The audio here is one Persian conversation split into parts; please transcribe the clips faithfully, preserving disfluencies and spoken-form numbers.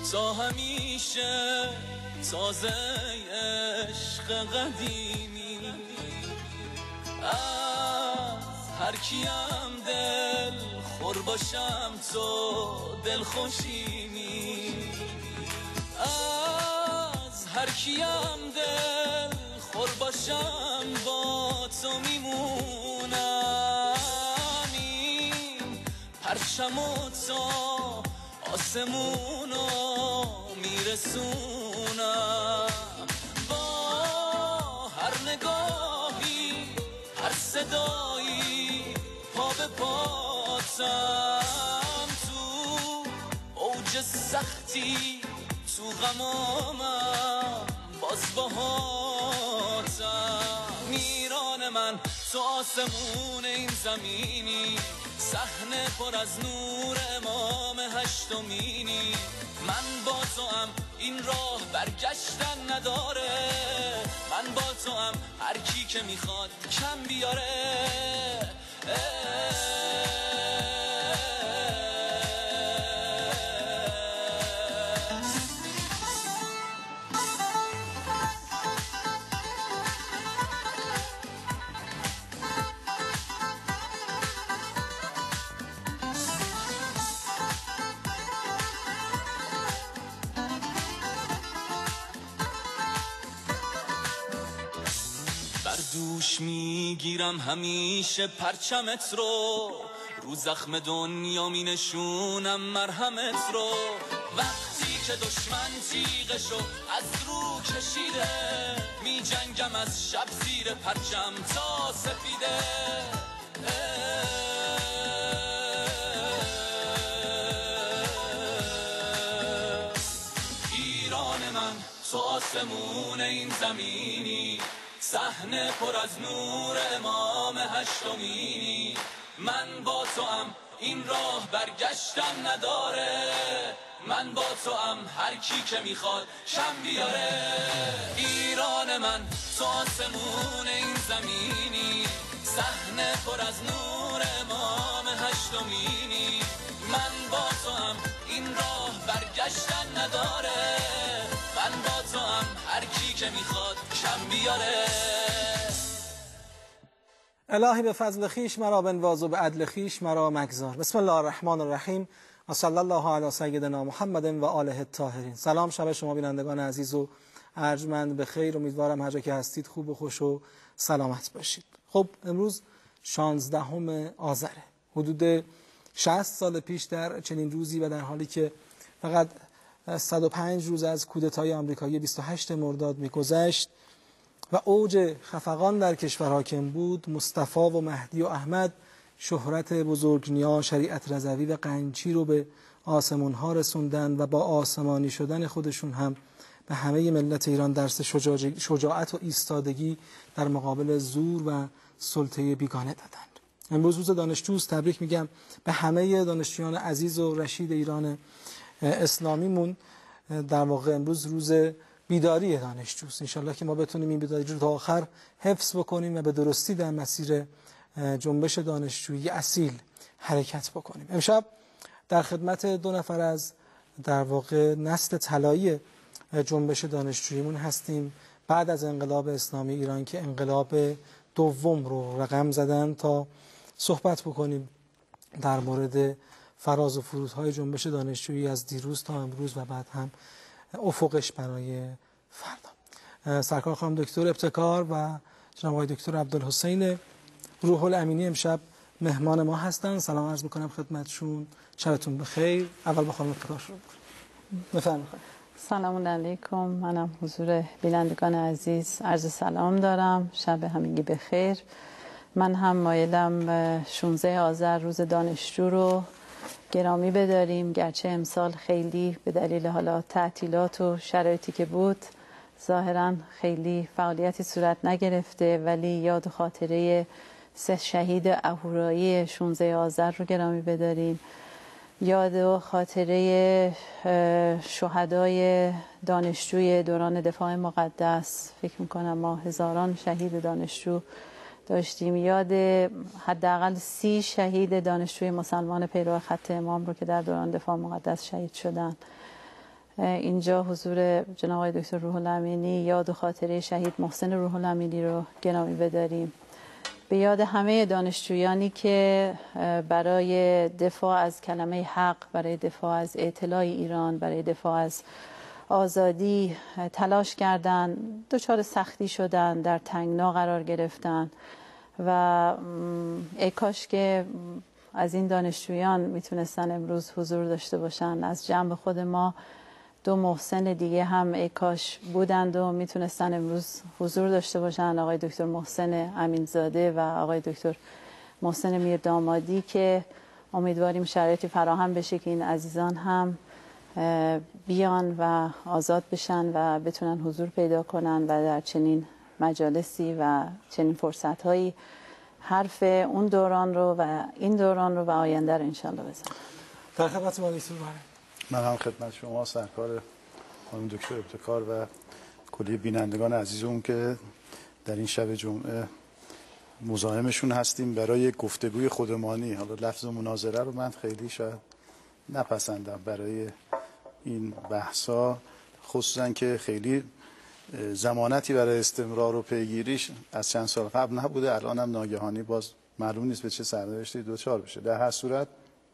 تا همیشه تازه عشق قدیمی، از هر کیم دل خور باشم تو دل خوشیمی، از هر کیم دل خور باشم با تو میمونم، این پرچم و تا آسمونو میرسونم، با هر نگاهی هر صدایی پا به پاتم، تو اوج سختی تو غمامم باز باهاتم، میران من تو آسمون این زمینی، صحنه پر از نور امام هشتمینی، من با تو هم این راه برگشتن نداره، من با تو هم هر کی که میخواد کم بیاره. دوش میگیرم همیشه پرچمت رو، رو زخم دنیا می نشونم مرهمت رو، وقتی که دشمن تیغشو از رو کشیده، می جنگم از شب زیر پرچم تا سپیده. ایران من تو آسمون این زمینی، صحنه پر از نور امام هشتمینی، من با تو هم این راه برگشتن نداره، من با تو هم هر کی که میخواد کم بیاره. ایران من تو آسمون این زمینی، صحنه پر از نور امام هشتمینی، من با تو هم این راه برگشتن نداره، من با تو هم هر کی که میخواد کم بیاره. الهی به فضل خیش مرا بنواز و به عدل خیش مرا مگذار. بسم الله الرحمن الرحیم و صلی الله علی سیدنا محمد و آله الطاهرین. سلام شب شما بینندگان عزیز و ارجمند به خیر، امیدوارم هر جا که هستید خوب و خوش و سلامت باشید. خب امروز شانزدهم آذر، حدود شصت سال پیش در چنین روزی و در حالی که فقط صد و پنج روز از کودتای آمریکایی بیست و هشتم مرداد می‌گذشت و اوج خفقان در کشور حاکم بود، مصطفی و مهدی و احمد شهرت بزرگنیا، شریعت رضوی و قنچی رو به آسمون ها رسوندن و با آسمانی شدن خودشون هم به همه ملت ایران درس شجاعت و ایستادگی در مقابل زور و سلطه بیگانه دادند. امروز روز دانشجوست، تبریک میگم به همه دانشجویان عزیز و رشید ایران اسلامیمون. در واقع امروز روز بیداری دانشجوست، انشالله که ما بتونیم این بیداری رو تا آخر حفظ بکنیم و به درستی در مسیر جنبش دانشجویی اصیل حرکت بکنیم. امشب در خدمت دو نفر از در واقع نسل طلایی جنبش دانشجوییمون هستیم بعد از انقلاب اسلامی ایران که انقلاب دوم رو رقم زدن، تا صحبت بکنیم در مورد فراز و فرودهای جنبش دانشجویی از دیروز تا امروز و بعد هم افقش برای فردا. سرکار خانم دکتر ابتکار و جناب آقای دکتر عبدالحسین روح الامینی امشب مهمان ما هستن. سلام عرض میکنم خدمتشون، شبتون بخیر. اول با خانم ابتکار شروع کنیم، بفرمایید. سلام علیکم، منم حضور بینندگان عزیز عرض سلام دارم، شب همگی بخیر. من هم مایلم شانزدهم آذر روز دانشجو رو گرامی بداریم، گرچه امسال خیلی به دلیل حالا تعطیلات و شرایطی که بود ظاهرا خیلی فعالیتی صورت نگرفته، ولی یاد و خاطره سه شهید اهورایی شانزدهم آذر رو گرامی بداریم، یاد و خاطره شهدای دانشجوی دوران دفاع مقدس، فکر میکنم ما هزاران شهید دانشجو داشتیم، یاد حداقل سی شهید دانشجوی مسلمان پیرو خط امام رو که در دوران دفاع مقدس شهید شدن. اینجا حضور جناب آقای دکتر روح الامینی یاد و خاطره شهید محسن روح الامینی رو گرامی بداریم. به یاد همه دانشجویانی که برای دفاع از کلمه حق، برای دفاع از اطلاع ایران، برای دفاع از آزادی تلاش کردن، دچار سختی شدن، در تنگنا قرار گرفتن و ای کاش که از این دانشجویان میتونستن امروز حضور داشته باشن. از جنب خود ما دو محسن دیگه هم ای کاش بودند و میتونستن امروز حضور داشته باشن، آقای دکتر محسن امینزاده و آقای دکتر محسن میردامادی، که امیدواریم شرایطی فراهم بشه که این عزیزان هم بیان و آزاد بشن و بتونن حضور پیدا کنن و در چنین مجالسی و چنین فرصت‌هایی حرف اون دوران رو و این دوران رو و آینده رو انشالله بزنن. در خدمت ما دکتر من هم خدمت شما سرکار خانم دکتر ابتکار و کلی بینندگان عزیزم که در این شب جمعه مزاحمشون هستیم برای گفتگوی خودمانی. حالا لفظ مناظره رو من خیلی شاید نپسندم برای این بحثا، خصوصا که خیلی ضمانتی برای استمرار و پیگیریش از چند سال قبل نبوده، الان هم ناگهانی باز معلوم نیست به چه سرنوشتی دوچار بشه. در هر صورت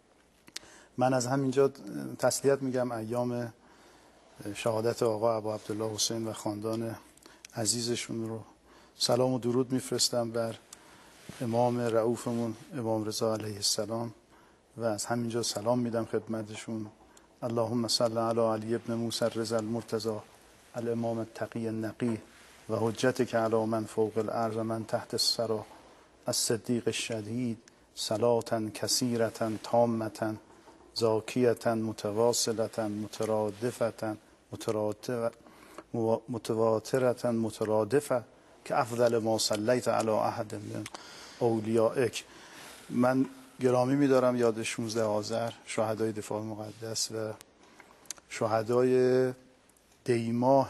من از همینجا تسلیت میگم ایام شهادت آقا ابو عبدالله حسین و خاندان عزیزشون رو سلام و درود میفرستم بر امام رؤوفمون امام رضا علیه السلام و از همینجا سلام میدم خدمتشون. اللهم صل علی علی ابن موسی الرضا المرتضی الامام التقی النقی و حجتک علی من فوق الارض من تحت الثری الصدیق الشدید صلاة کثیرة تامة زاکیة متواصلة مترادفة متواترة مترادفة که افضل ما صلیت علی احد من اولیائک. من گرامی می‌دارم یاد شانزده آذر شهدای دفاع مقدس و شهدای دیماه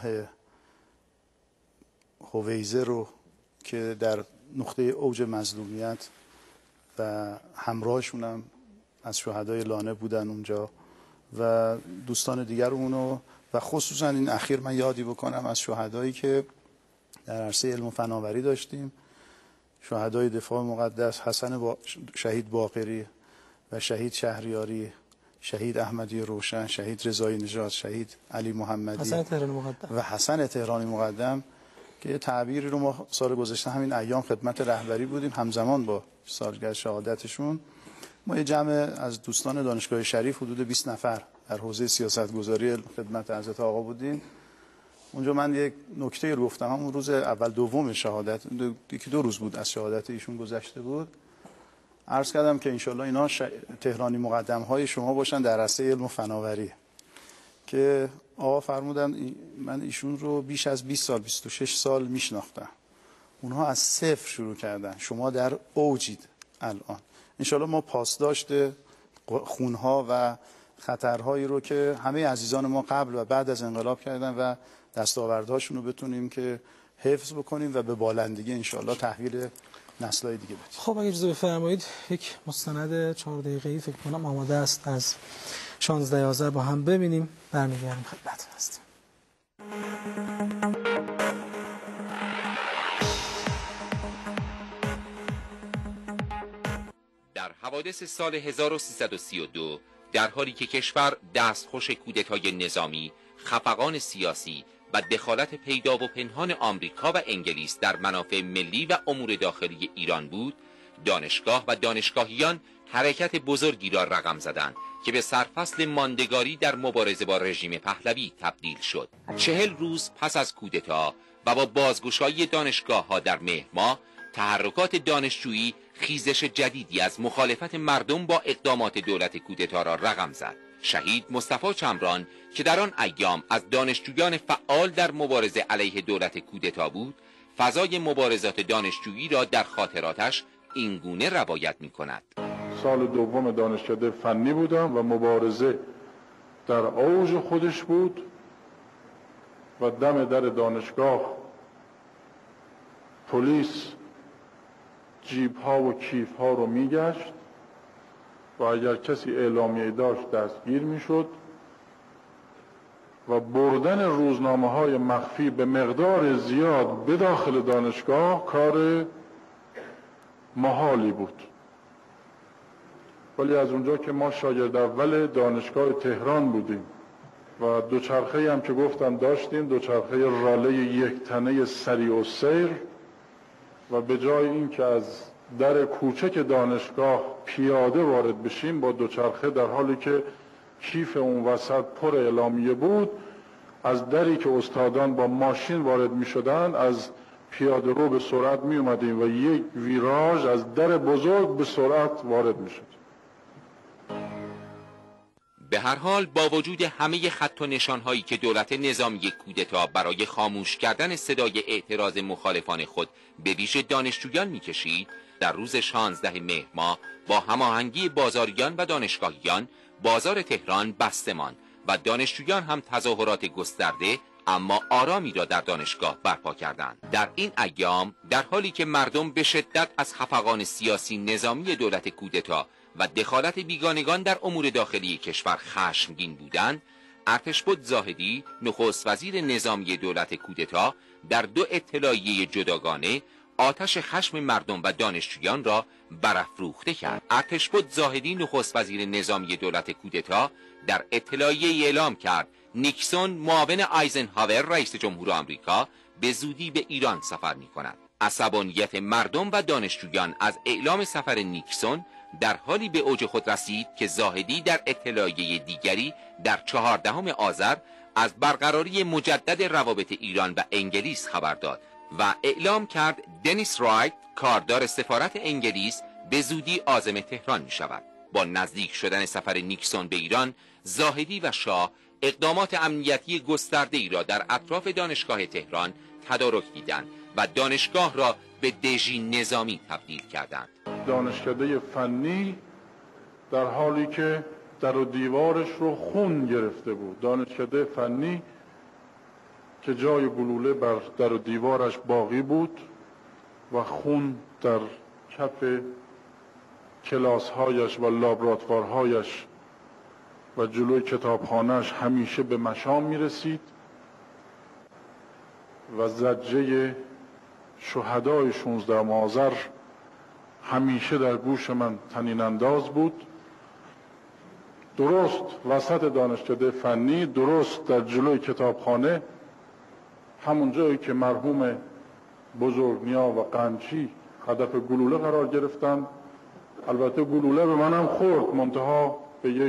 هویزه رو که در نقطه اوج مظلومیت و همراهشونم از شهدای لانه بودن اونجا و دوستان دیگرمونو و خصوصا این اخیر من یادی بکنم از شهدایی که در عرصه علم و فناوری داشتیم، شهدای دفاع مقدس حسن با... شهید باقری و شهید شهریاری، شهید احمدی روشن، شهید رضایی نژاد، شهید علی محمدی حسن تهرانی مقدم و حسن تهرانی مقدم که یه تعبیری رو ما سال گذشته همین ایام خدمت رهبری بودیم همزمان با سالگرد شهادتشون. ما یه جمع از دوستان دانشگاه شریف حدود بیست نفر در حوزه سیاستگذاری خدمت حضرت آقا بودیم. اونجا من یک نکته رو گفتم، همون روز اول دوم شهادت، یکی دو روز بود از شهادت ایشون گذشته بود، عرض کردم که انشالله اینا ش... تهرانی مقدم های شما باشن در عرصه علم و فناوری، که آقا فرمودن من ایشون رو بیش از بیست سال بیست و شش سال میشناختم، اونها از صفر شروع کردن، شما در اوجید الان. انشالله ما پاسداشت خونها و خطرهایی رو که همه عزیزان ما قبل و بعد از انقلاب کردن و دستاوردهاشون رو بتونیم که حفظ بکنیم و به بالندگی انشالله تحویل نسل‌های دیگه بدیم. خب اگه اجازه بفرمایید یک مستند چهار دقیقه‌ای فکر کنم آماده است از شانزده آذر با هم ببینیم، برمیگردیم خدمتتون هستیم. در حوادث سال هزار و سیصد و سی و دو در حالی که کشور دستخوش کودتای نظامی، خفقان سیاسی و دخالت پیدا و پنهان آمریکا و انگلیس در منافع ملی و امور داخلی ایران بود، دانشگاه و دانشگاهیان حرکت بزرگی را رقم زدند که به سرفصل ماندگاری در مبارزه با رژیم پهلوی تبدیل شد. چهل روز پس از کودتا و با بازگشایی دانشگاه ها در مهر ماه، تحرکات دانشجویی خیزش جدیدی از مخالفت مردم با اقدامات دولت کودتا را رقم زد. شهید مصطفی چمران که در آن ایام از دانشجویان فعال در مبارزه علیه دولت کودتا بود، فضای مبارزات دانشجویی را در خاطراتش اینگونه روایت می کند. سال دوم دانشکده فنی بودم و مبارزه در اوج خودش بود و دم در دانشگاه پلیس جیب ها و کیف ها رو میگشت و اگر کسی اعلامیه داشت دستگیر میشد و بردن روزنامه های مخفی به مقدار زیاد به داخل دانشگاه کار محالی بود. ولی از اونجا که ما شاگرد اول دانشگاه تهران بودیم و دوچرخه هم که گفتم داشتیم، دوچرخه راله یک تنه سریع و سیر، و به جای این که از در کوچک دانشگاه پیاده وارد بشیم با دوچرخه، در حالی که کیف اون وسط پر اعلامیه بود، از دری که استادان با ماشین وارد می شدن از پیاده رو به سرعت می اومدیم و یک ویراژ از در بزرگ به سرعت وارد می شد. به هر حال با وجود همه خط و نشانهایی که دولت نظامی کودتا برای خاموش کردن صدای اعتراض مخالفان خود به ویژه دانشجویان میکشید، در روز شانزده مهر ماه با هماهنگی بازاریان و دانشگاهیان بازار تهران بسته ماند و دانشجویان هم تظاهرات گسترده اما آرامی را در دانشگاه برپا کردند. در این ایام در حالی که مردم به شدت از خفقان سیاسی نظامی دولت کودتا و دخالت بیگانگان در امور داخلی کشور خشمگین بودند، ارتشبد زاهدی نخست وزیر نظامی دولت کودتا در دو اطلاعیه جداگانه آتش خشم مردم و دانشجویان را برافروخته کرد. ارتشبد زاهدی نخست وزیر نظامی دولت کودتا در اطلاعیه اعلام کرد نیکسون معاون آیزنهاور رئیس جمهور آمریکا به زودی به ایران سفر می کند. عصبانیت مردم و دانشجویان از اعلام سفر نیکسون در حالی به اوج خود رسید که زاهدی در اطلاعیه دیگری در چهاردهم آذر از برقراری مجدد روابط ایران و انگلیس خبر داد و اعلام کرد دنیس رایت کاردار سفارت انگلیس به زودی عازم تهران می شود. با نزدیک شدن سفر نیکسون به ایران، زاهدی و شاه اقدامات امنیتی گسترده ای را در اطراف دانشگاه تهران تدارک دیدند و دانشگاه را به دژی نظامی تبدیل کردند. دانشکده فنی در حالی که در و دیوارش رو خون گرفته بود، دانشکده فنی که جای گلوله بر در و دیوارش باقی بود و خون در کف کلاس‌هایش و لابراتوارهایش و جلوی کتابخانه‌اش همیشه به مشام می‌رسید و زجه شهدای شانزدهم آذر همیشه در گوش من طنین انداز بود. درست وسط دانشکده فنی، درست در جلوی کتابخانه، همون جایی که مرحوم بزرگنیا و قنچی هدف گلوله قرار گرفتن. البته گلوله به منم خورد، منتها به یک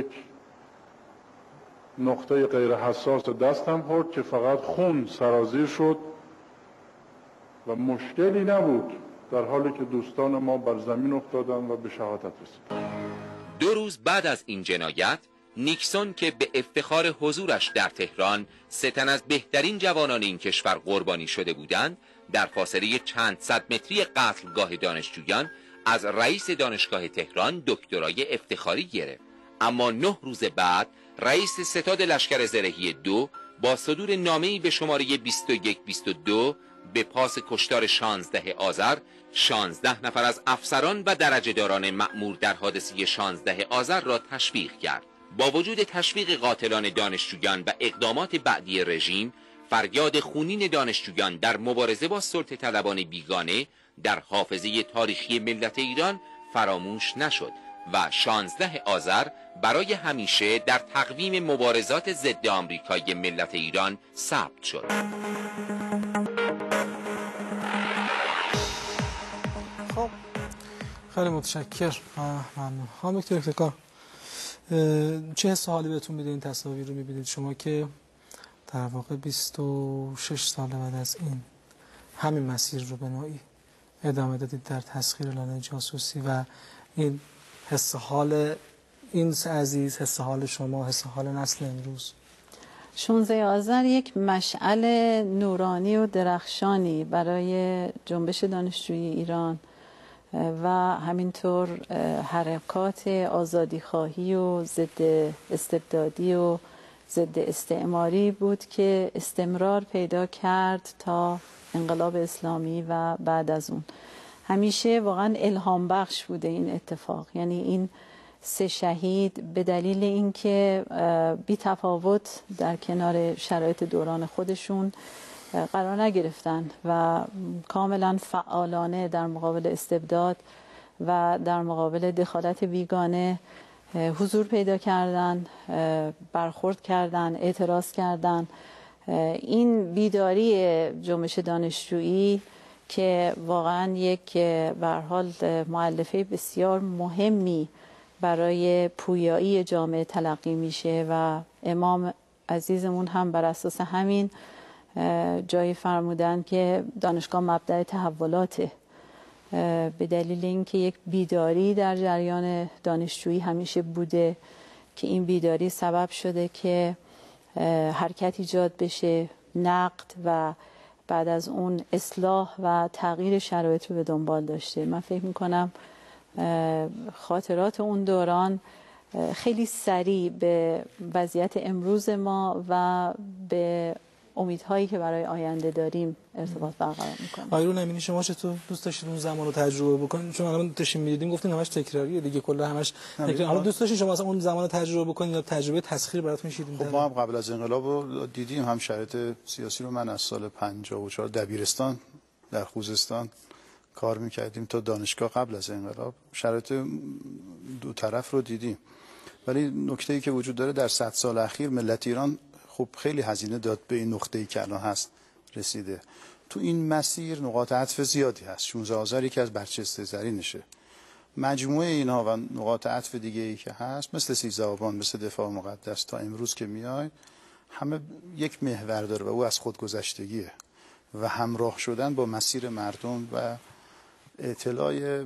نقطه غیر حساس دستم خورد که فقط خون سرازیر شد و مشکلی نبود، در حالی که دوستان ما بر زمین افتادن و به شهادت رسیدن. دو روز بعد از این جنایت، نیکسون که به افتخار حضورش در تهران سه تن از بهترین جوانان این کشور قربانی شده بودند، در فاصله چند صد متری قتلگاه دانشجویان از رئیس دانشگاه تهران دکترای افتخاری گرفت. اما نه روز بعد رئیس ستاد لشکر زرهی دو با صدور نامه‌ای به شماره بیست و یک بیست و دو به پاس کشتار شانزده آذر شانزده نفر از افسران و درجه‌داران مأمور در حادثه شانزده آذر را تشویق کرد. با وجود تشویق قاتلان دانشجویان و اقدامات بعدی رژیم، فریاد خونین دانشجویان در مبارزه با سلطه طلبان بیگانه در حافظه تاریخی ملت ایران فراموش نشد و شانزده آذر برای همیشه در تقویم مبارزات ضد آمریکای ملت ایران ثبت شد. خب خیلی متشکرم، ممنون. خانم دکتر افتخار، چه حس حالی بهتون میده این تصاویر رو میبینید شما که در واقع بیست و شش سال بعد از این همین مسیر رو به نوعی ادامه دادید در تسخیر لانه جاسوسی و این حس حال این عزیز، حس حال شما، حس حال نسل امروز؟ شانزده آذر یک مشعل نورانی و درخشانی برای جنبش دانشجویی ایران و همینطور حرکات آزادیخواهی و ضد استبدادی و ضد استعماری بود که استمرار پیدا کرد تا انقلاب اسلامی و بعد از اون. همیشه واقعا الهام بخش بوده این اتفاق، یعنی این سه شهید به دلیل اینکه بی تفاوت در کنار شرایط دوران خودشون قرار نگرفتن و کاملا فعالانه در مقابل استبداد و در مقابل دخالت بیگانه حضور پیدا کردن، برخورد کردن، اعتراض کردن. این بیداری جنبش دانشجویی که واقعا یک به هر حال مؤلفه بسیار مهمی برای پویایی جامعه تلقی میشه و امام عزیزمون هم بر اساس همین جایی فرمودن که دانشگاه مبدأ تحولاته، به دلیل اینکه یک بیداری در جریان دانشجویی همیشه بوده که این بیداری سبب شده که حرکت ایجاد بشه، نقد و بعد از اون اصلاح و تغییر شرایط رو به دنبال داشته. من فکر میکنم خاطرات اون دوران خیلی سریع به وضعیت امروز ما و به امیدهایی که برای آینده داریم ارتباط برقرار میکنه. آیرون امینی شما چطور دوست داشتید اون زمان رو تجربه بکنید؟ چون الان داشتیم می‌دیدیم گفتین همش تکراریه دیگه، کلا همش تکرار. حالا دوست داشتید شما اصلا اون زمان رو تجربه بکنید یا تجربه تسخیر براتون شیدین؟ خب ما هم قبل از انقلاب رو دیدیم، هم شرایط سیاسی رو. من از سال پنجاه و چهار دبیرستان در خوزستان کار میکردیم تا دانشگاه قبل از انقلاب، شرایط دو طرف رو دیدیم. ولی نکته‌ای که وجود داره در صد سال اخیر ملت ایران خب خیلی هزینه داد به این نقطه‌ای که الان هست رسیده. تو این مسیر نقاط عطف زیادی هست. شانزده آذر یکی از برچسته زرینشه. مجموعه اینها و نقاط عطف دیگه ای که هست مثل سیزده آبان، مثل دفاع مقدس تا امروز که میای، همه یک محور داره و او از خودگذشتگیه و همراه شدن با مسیر مردم و اطلاع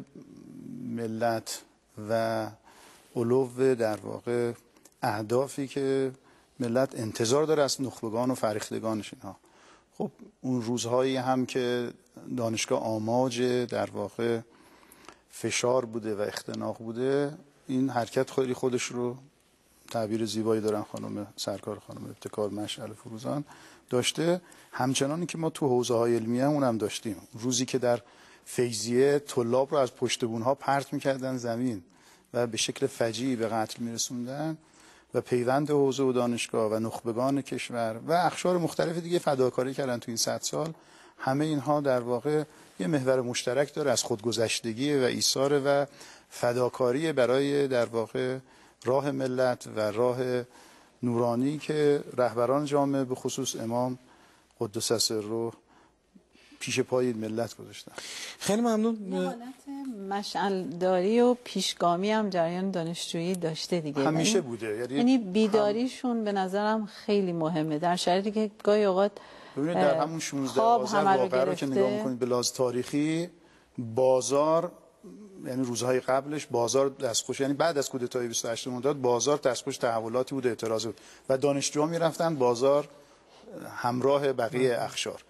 ملت و علو در واقع اهدافی که ملت انتظار داره از نخبگان و فرهیختگانش. اینها خب اون روزهایی هم که دانشگاه آماج در واقع فشار بوده و اختناق بوده، این حرکت خیلی خودش رو، تعبیر زیبایی دارن خانم سرکار، خانم ابتکار مشعل فروزان داشته. همچنانی که ما تو حوزه های علمیه اون هم داشتیم، روزی که در فیضیه طلاب رو از پشت بونها پرت میکردن زمین و به شکل فجیعی به قتل میرسوندن و پیوند حوزه و دانشگاه و نخبگان کشور و اقشار مختلف دیگه فداکاری کردن تو این صد سال. همه اینها در واقع یه محور مشترک داره از خودگذشتگی و ایثار و فداکاری برای در واقع راه ملت و راه نورانی که رهبران جامعه به خصوص امام قدس سره پیش پای ملت گذاشتن. خیلی ممنون. حالت مشعل داری و پیشگامی هم جریان دانشجویی داشته دیگه، همیشه بوده. یعنی بیداریشون به نظرم خیلی مهمه در شرایطی که گاهی اوقات ببینید در همون شانزده آذر واقعا رو که نگاه میکنید به لحاظ تاریخی، بازار یعنی روزهای قبلش بازار دستخوش، یعنی بعد از کودتای بیست و هشتم مرداد بازار دستخوش تحولاتی بود، اعتراض بود و دانشجوها میرفتن بازار همراه بقیه اقشار.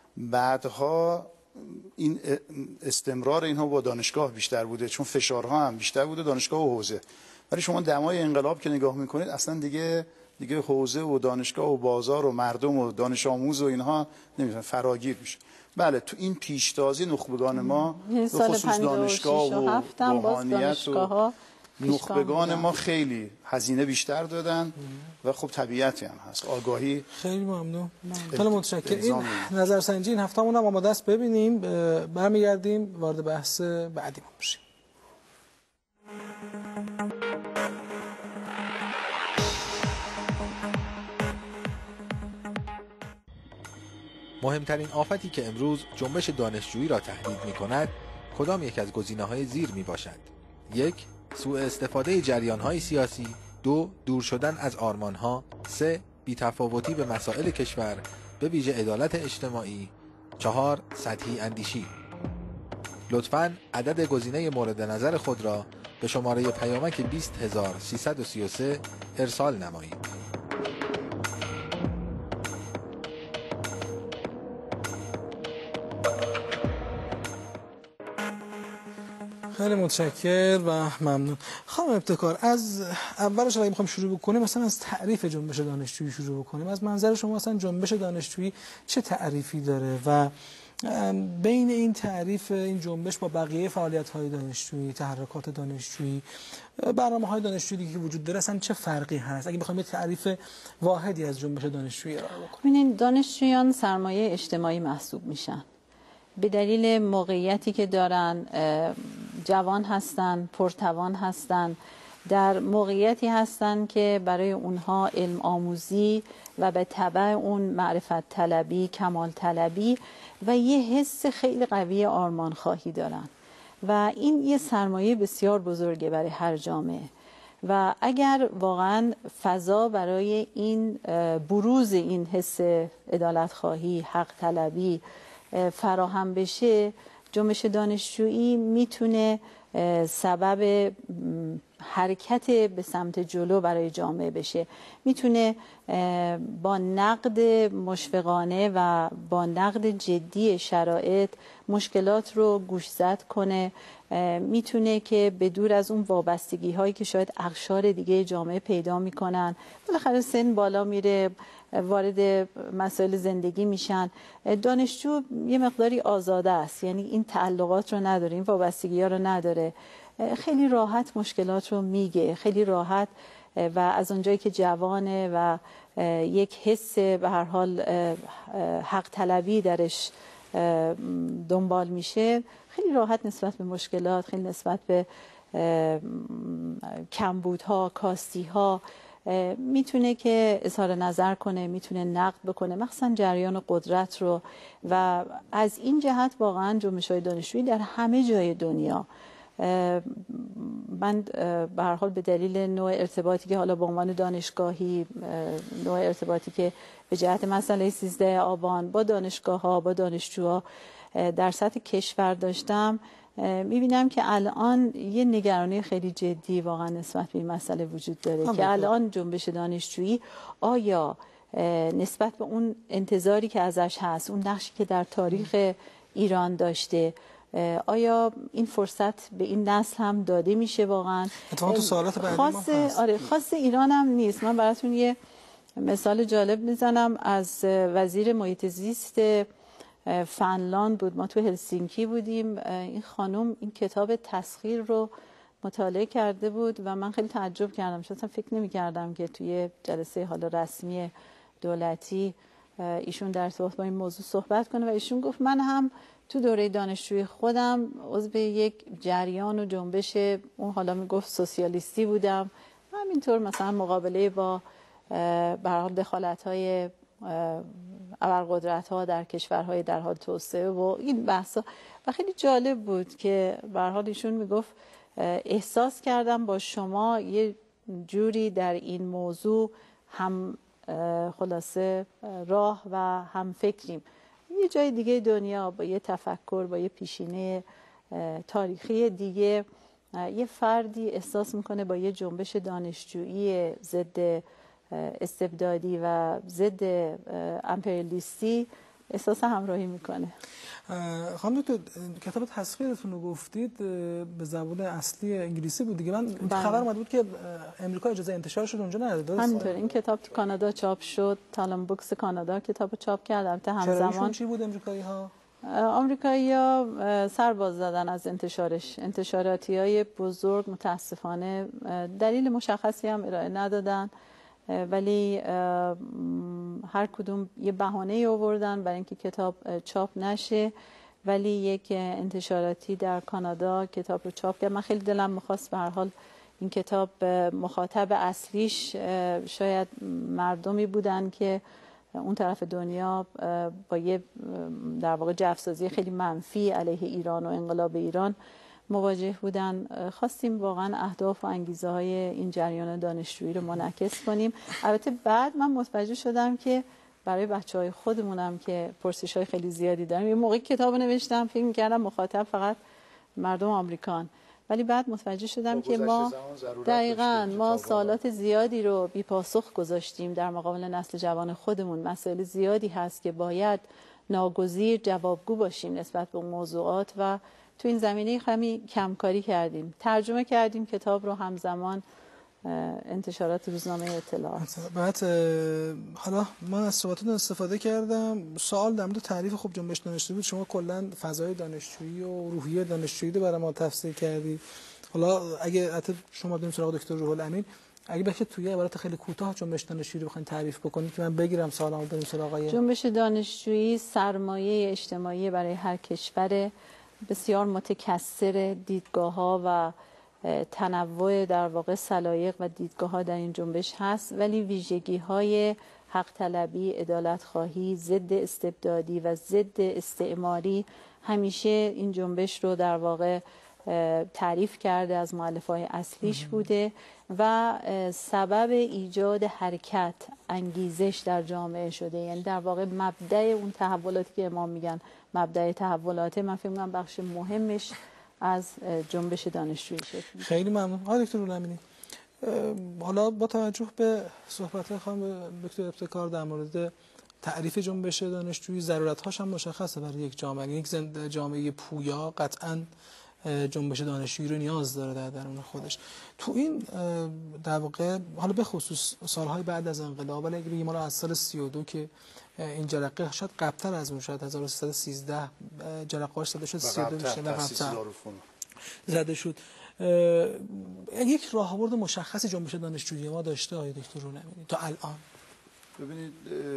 بعدها این استمرار اینها با دانشگاه بیشتر بوده چون فشارها هم بیشتر بوده، دانشگاه و حوزه. ولی شما دمای انقلاب که نگاه میکنید اصلا دیگه دیگه حوزه و دانشگاه و بازار و مردم و دانش آموز و اینها نمیتونن فراگیر میشه. بله تو این پیشتازی نخبگان ما به خصوص دانشگاه و روحانیت و نخبگان ما خیلی هزینه بیشتر دادن و خب طبیعتی هم هست، آگاهی. خیلی ممنون، خیلی متشکرم. این نظرسنجی این هفتهمون هم آماده است، ببینیم برمیگردیم وارد بحث بعدی بشیم. مهمترین آفتی که امروز جنبش دانشجویی را تهدید می کند کدام یک از گزینه‌های زیر می باشد؟ یک، سوء استفاده جریان‌های سیاسی. دو، دور شدن از آرمان‌ها. سه، بی‌تفاوتی به مسائل کشور به ویژه عدالت اجتماعی. چهار، سطحی اندیشی. لطفاً عدد گزینه مورد نظر خود را به شماره پیامک بیست هزار و سیصد و سی و سه ارسال نمایید. خیلی متشکر و ممنون. خانم ابتکار، از اولش اگه بخوام شروع بکنیم مثلا از تعریف جنبش دانشجویی شروع بکنیم. از منظر شما مثلا جنبش دانشجویی چه تعریفی داره و بین این تعریف این جنبش با بقیه فعالیت‌های دانشجویی، تحرکات دانشجویی، برنامه‌های دانشجویی که وجود داره اصلا چه فرقی هست؟ اگه بخوایم یه تعریف واحدی از جنبش دانشجویی ارائه بکنیم. ببینید، دانشجویان سرمایه اجتماعی محسوب میشن. به دلیل موقعیتی که دارن، جوان هستن، پرتوان هستن، در موقعیتی هستن که برای اونها علم آموزی و به تبع اون معرفت طلبی، کمال طلبی و یه حس خیلی قوی آرمان خواهی دارن و این یه سرمایه بسیار بزرگه برای هر جامعه. و اگر واقعا فضا برای این بروز این حس عدالت خواهی، حق طلبی فراهم بشه، جنبش دانشجویی میتونه سبب حرکت به سمت جلو برای جامعه بشه. میتونه با نقد مشفقانه و با نقد جدی شرایط مشکلات رو گوشزد کنه. میتونه که به دور از اون وابستگی هایی که شاید اقشار دیگه جامعه پیدا میکنن، بالاخره سن بالا میره، وارد مسائل زندگی میشن، دانشجو یه مقداری آزاده است، یعنی این تعلقات رو نداره، این وابستگی ها رو نداره، خیلی راحت مشکلات رو میگه، خیلی راحت و از اونجایی که جوانه و یک حس به هر حال حق طلبی درش دنبال میشه، خیلی راحت نسبت به مشکلات، خیلی نسبت به کمبودها، کاستیها میتونه که اظهار نظر کنه، میتونه نقد بکنه، مخصوصا جریان قدرت رو. و از این جهت واقعا جنبش‌های دانشجویی در همه جای دنیا، من به هر حال به دلیل نوع ارتباطی که حالا به عنوان دانشگاهی، نوع ارتباطی که به جهت مسئله سیزده آبان با دانشگاه ها، با دانشجوها در سطح کشور داشتم، میبینم که الان یه نگرانی خیلی جدی واقعا نسبت به این مسئله وجود داره که الان جنبش دانشجویی آیا نسبت به اون انتظاری که ازش هست، اون نقشی که در تاریخ ایران داشته، آیا این فرصت به این نسل هم داده میشه واقعا؟ اتفاقا تو سوالات بعدی خاص ما هست. آره خاص ایران هم نیست. من براتون یه مثال جالب میزنم از وزیر محیط زیست فنلاند بود. ما تو هلسینکی بودیم. این خانم این کتاب تسخیر رو مطالعه کرده بود و من خیلی تعجب کردم، چون فکر نمی کردم که توی جلسه حالا رسمی دولتی ایشون در ارتباط با این موضوع صحبت کنه. و ایشون گفت من هم تو دوره دانشجویی خودم عضو یک جریان و جنبش، اون حالا میگفت سوسیالیستی بودم، همینطور مثلا مقابله با به هر حال دخالت‌های ابرقدرت‌ها در کشورهای در حال توسعه و این بحثا. و خیلی جالب بود که به هر حال ایشون میگفت احساس کردم با شما یه جوری در این موضوع هم خلاصه راه و هم فکریم. یه جای دیگه دنیا با یه تفکر، با یه پیشینه تاریخی دیگه، یه فردی احساس میکنه با یه جنبش دانشجویی ضد استبدادی و ضد امپریالیستی احساس همراهی میکنه. خانم دکتر، کتاب تسخیرتون رو گفتید به زبان اصلی انگلیسی بود دیگه. من خبر اومد بود که امریکا اجازه انتشارش رو اونجا نداد. همینطور این کتاب تو کانادا چاپ شد، تالم بوکس کانادا کتابو چاپ کرد. البته همزمان چی بود امریکایی ها؟ آمریکایی ها سرباز زدن از انتشارش. انتشاراتی های بزرگ متاسفانه دلیل مشخصی هم ارائه ندادن، ولی هر کدوم یه بهانه آوردن برای اینکه کتاب چاپ نشه. ولی یک انتشاراتی در کانادا کتاب رو چاپ کرد. من خیلی دلم می‌خواست به هر حال این کتاب مخاطب اصلیش شاید مردمی بودن که اون طرف دنیا با یه در واقع جفسازی خیلی منفی علیه ایران و انقلاب ایران مواجه بودن. خواستیم واقعا اهداف و انگیزه های این جریان دانشجویی رو منعکس کنیم. البته بعد من متوجه شدم که برای بچهای خودمونم که پرسش های خیلی زیادی دارم، یه موقعی کتاب نوشتم فکر می‌کردم مخاطب فقط مردم آمریکان، ولی بعد متوجه شدم که ما دقیقاً ما سوالات زیادی رو بی پاسخ گذاشتیم در مقابل نسل جوان خودمون. مسائل زیادی هست که باید ناگزیر جوابگو باشیم نسبت به موضوعات و تو این زمینه خیلی کمکاری کردیم. ترجمه کردیم کتاب رو همزمان انتشارات روزنامه اطلاعات. بعد حالا من از صحبتتون استفاده کردم. سوال در مورد تعریف خوب جنبش دانشجویی بود. شما کلا فضای دانشجویی و روحیه دانشجویی رو برای ما تفسیر کردید. حالا اگه حتی شما بریم سراغ دکتر روح الامین، اگه بشه توی عبارت خیلی کوتاه جنبش دانشجویی رو بخواید تعریف بکنید که من بگیرم سوالامو بریم سراغ آقای. جنبش دانشجویی سرمایه اجتماعی برای هر کشور، بسیار متکثر، دیدگاه‌ها و تنوع در واقع سلایق و دیدگاه‌ها در این جنبش هست، ولی ویژگی‌های حق طلبی، عدالت خواهی، ضد استبدادی و ضد استعماری همیشه این جنبش رو در واقع تعریف کرده، از مؤلفه‌های اصلیش بوده و سبب ایجاد حرکت، انگیزش در جامعه شده. یعنی در واقع مبدأ اون تحولاتی که امام میگن مبدأ تحولات، من فکر می‌کنم بخش مهمش از جنبش دانشجویی شکل. خیلی ممنون. آقای دکتر روح الامینی، حالا با توجه به صحبت خانم دکتر ابتکار در مورد تعریف جنبش دانشجویی، ضرورت‌هاش هم مشخصه برای یک جامعه. یک جامعه پویا قطعاً جنبش دانشجویی رو نیاز داره در درون خودش. تو این در واقع حالا به خصوص سالهای بعد از انقلاب، ولی اگه بگیم ما از سال سی و دو که این جرقه شاید قبل‌تر از اون، شاید هزار و سیصد و سیزده جرقه‌اش زده شد، سی و دو میشه قبل‌تر زده شد. یک راهبرد مشخصی جنبش دانشجویی ما داشته آقای دکتر روح الامینی تا الان؟ ببینید،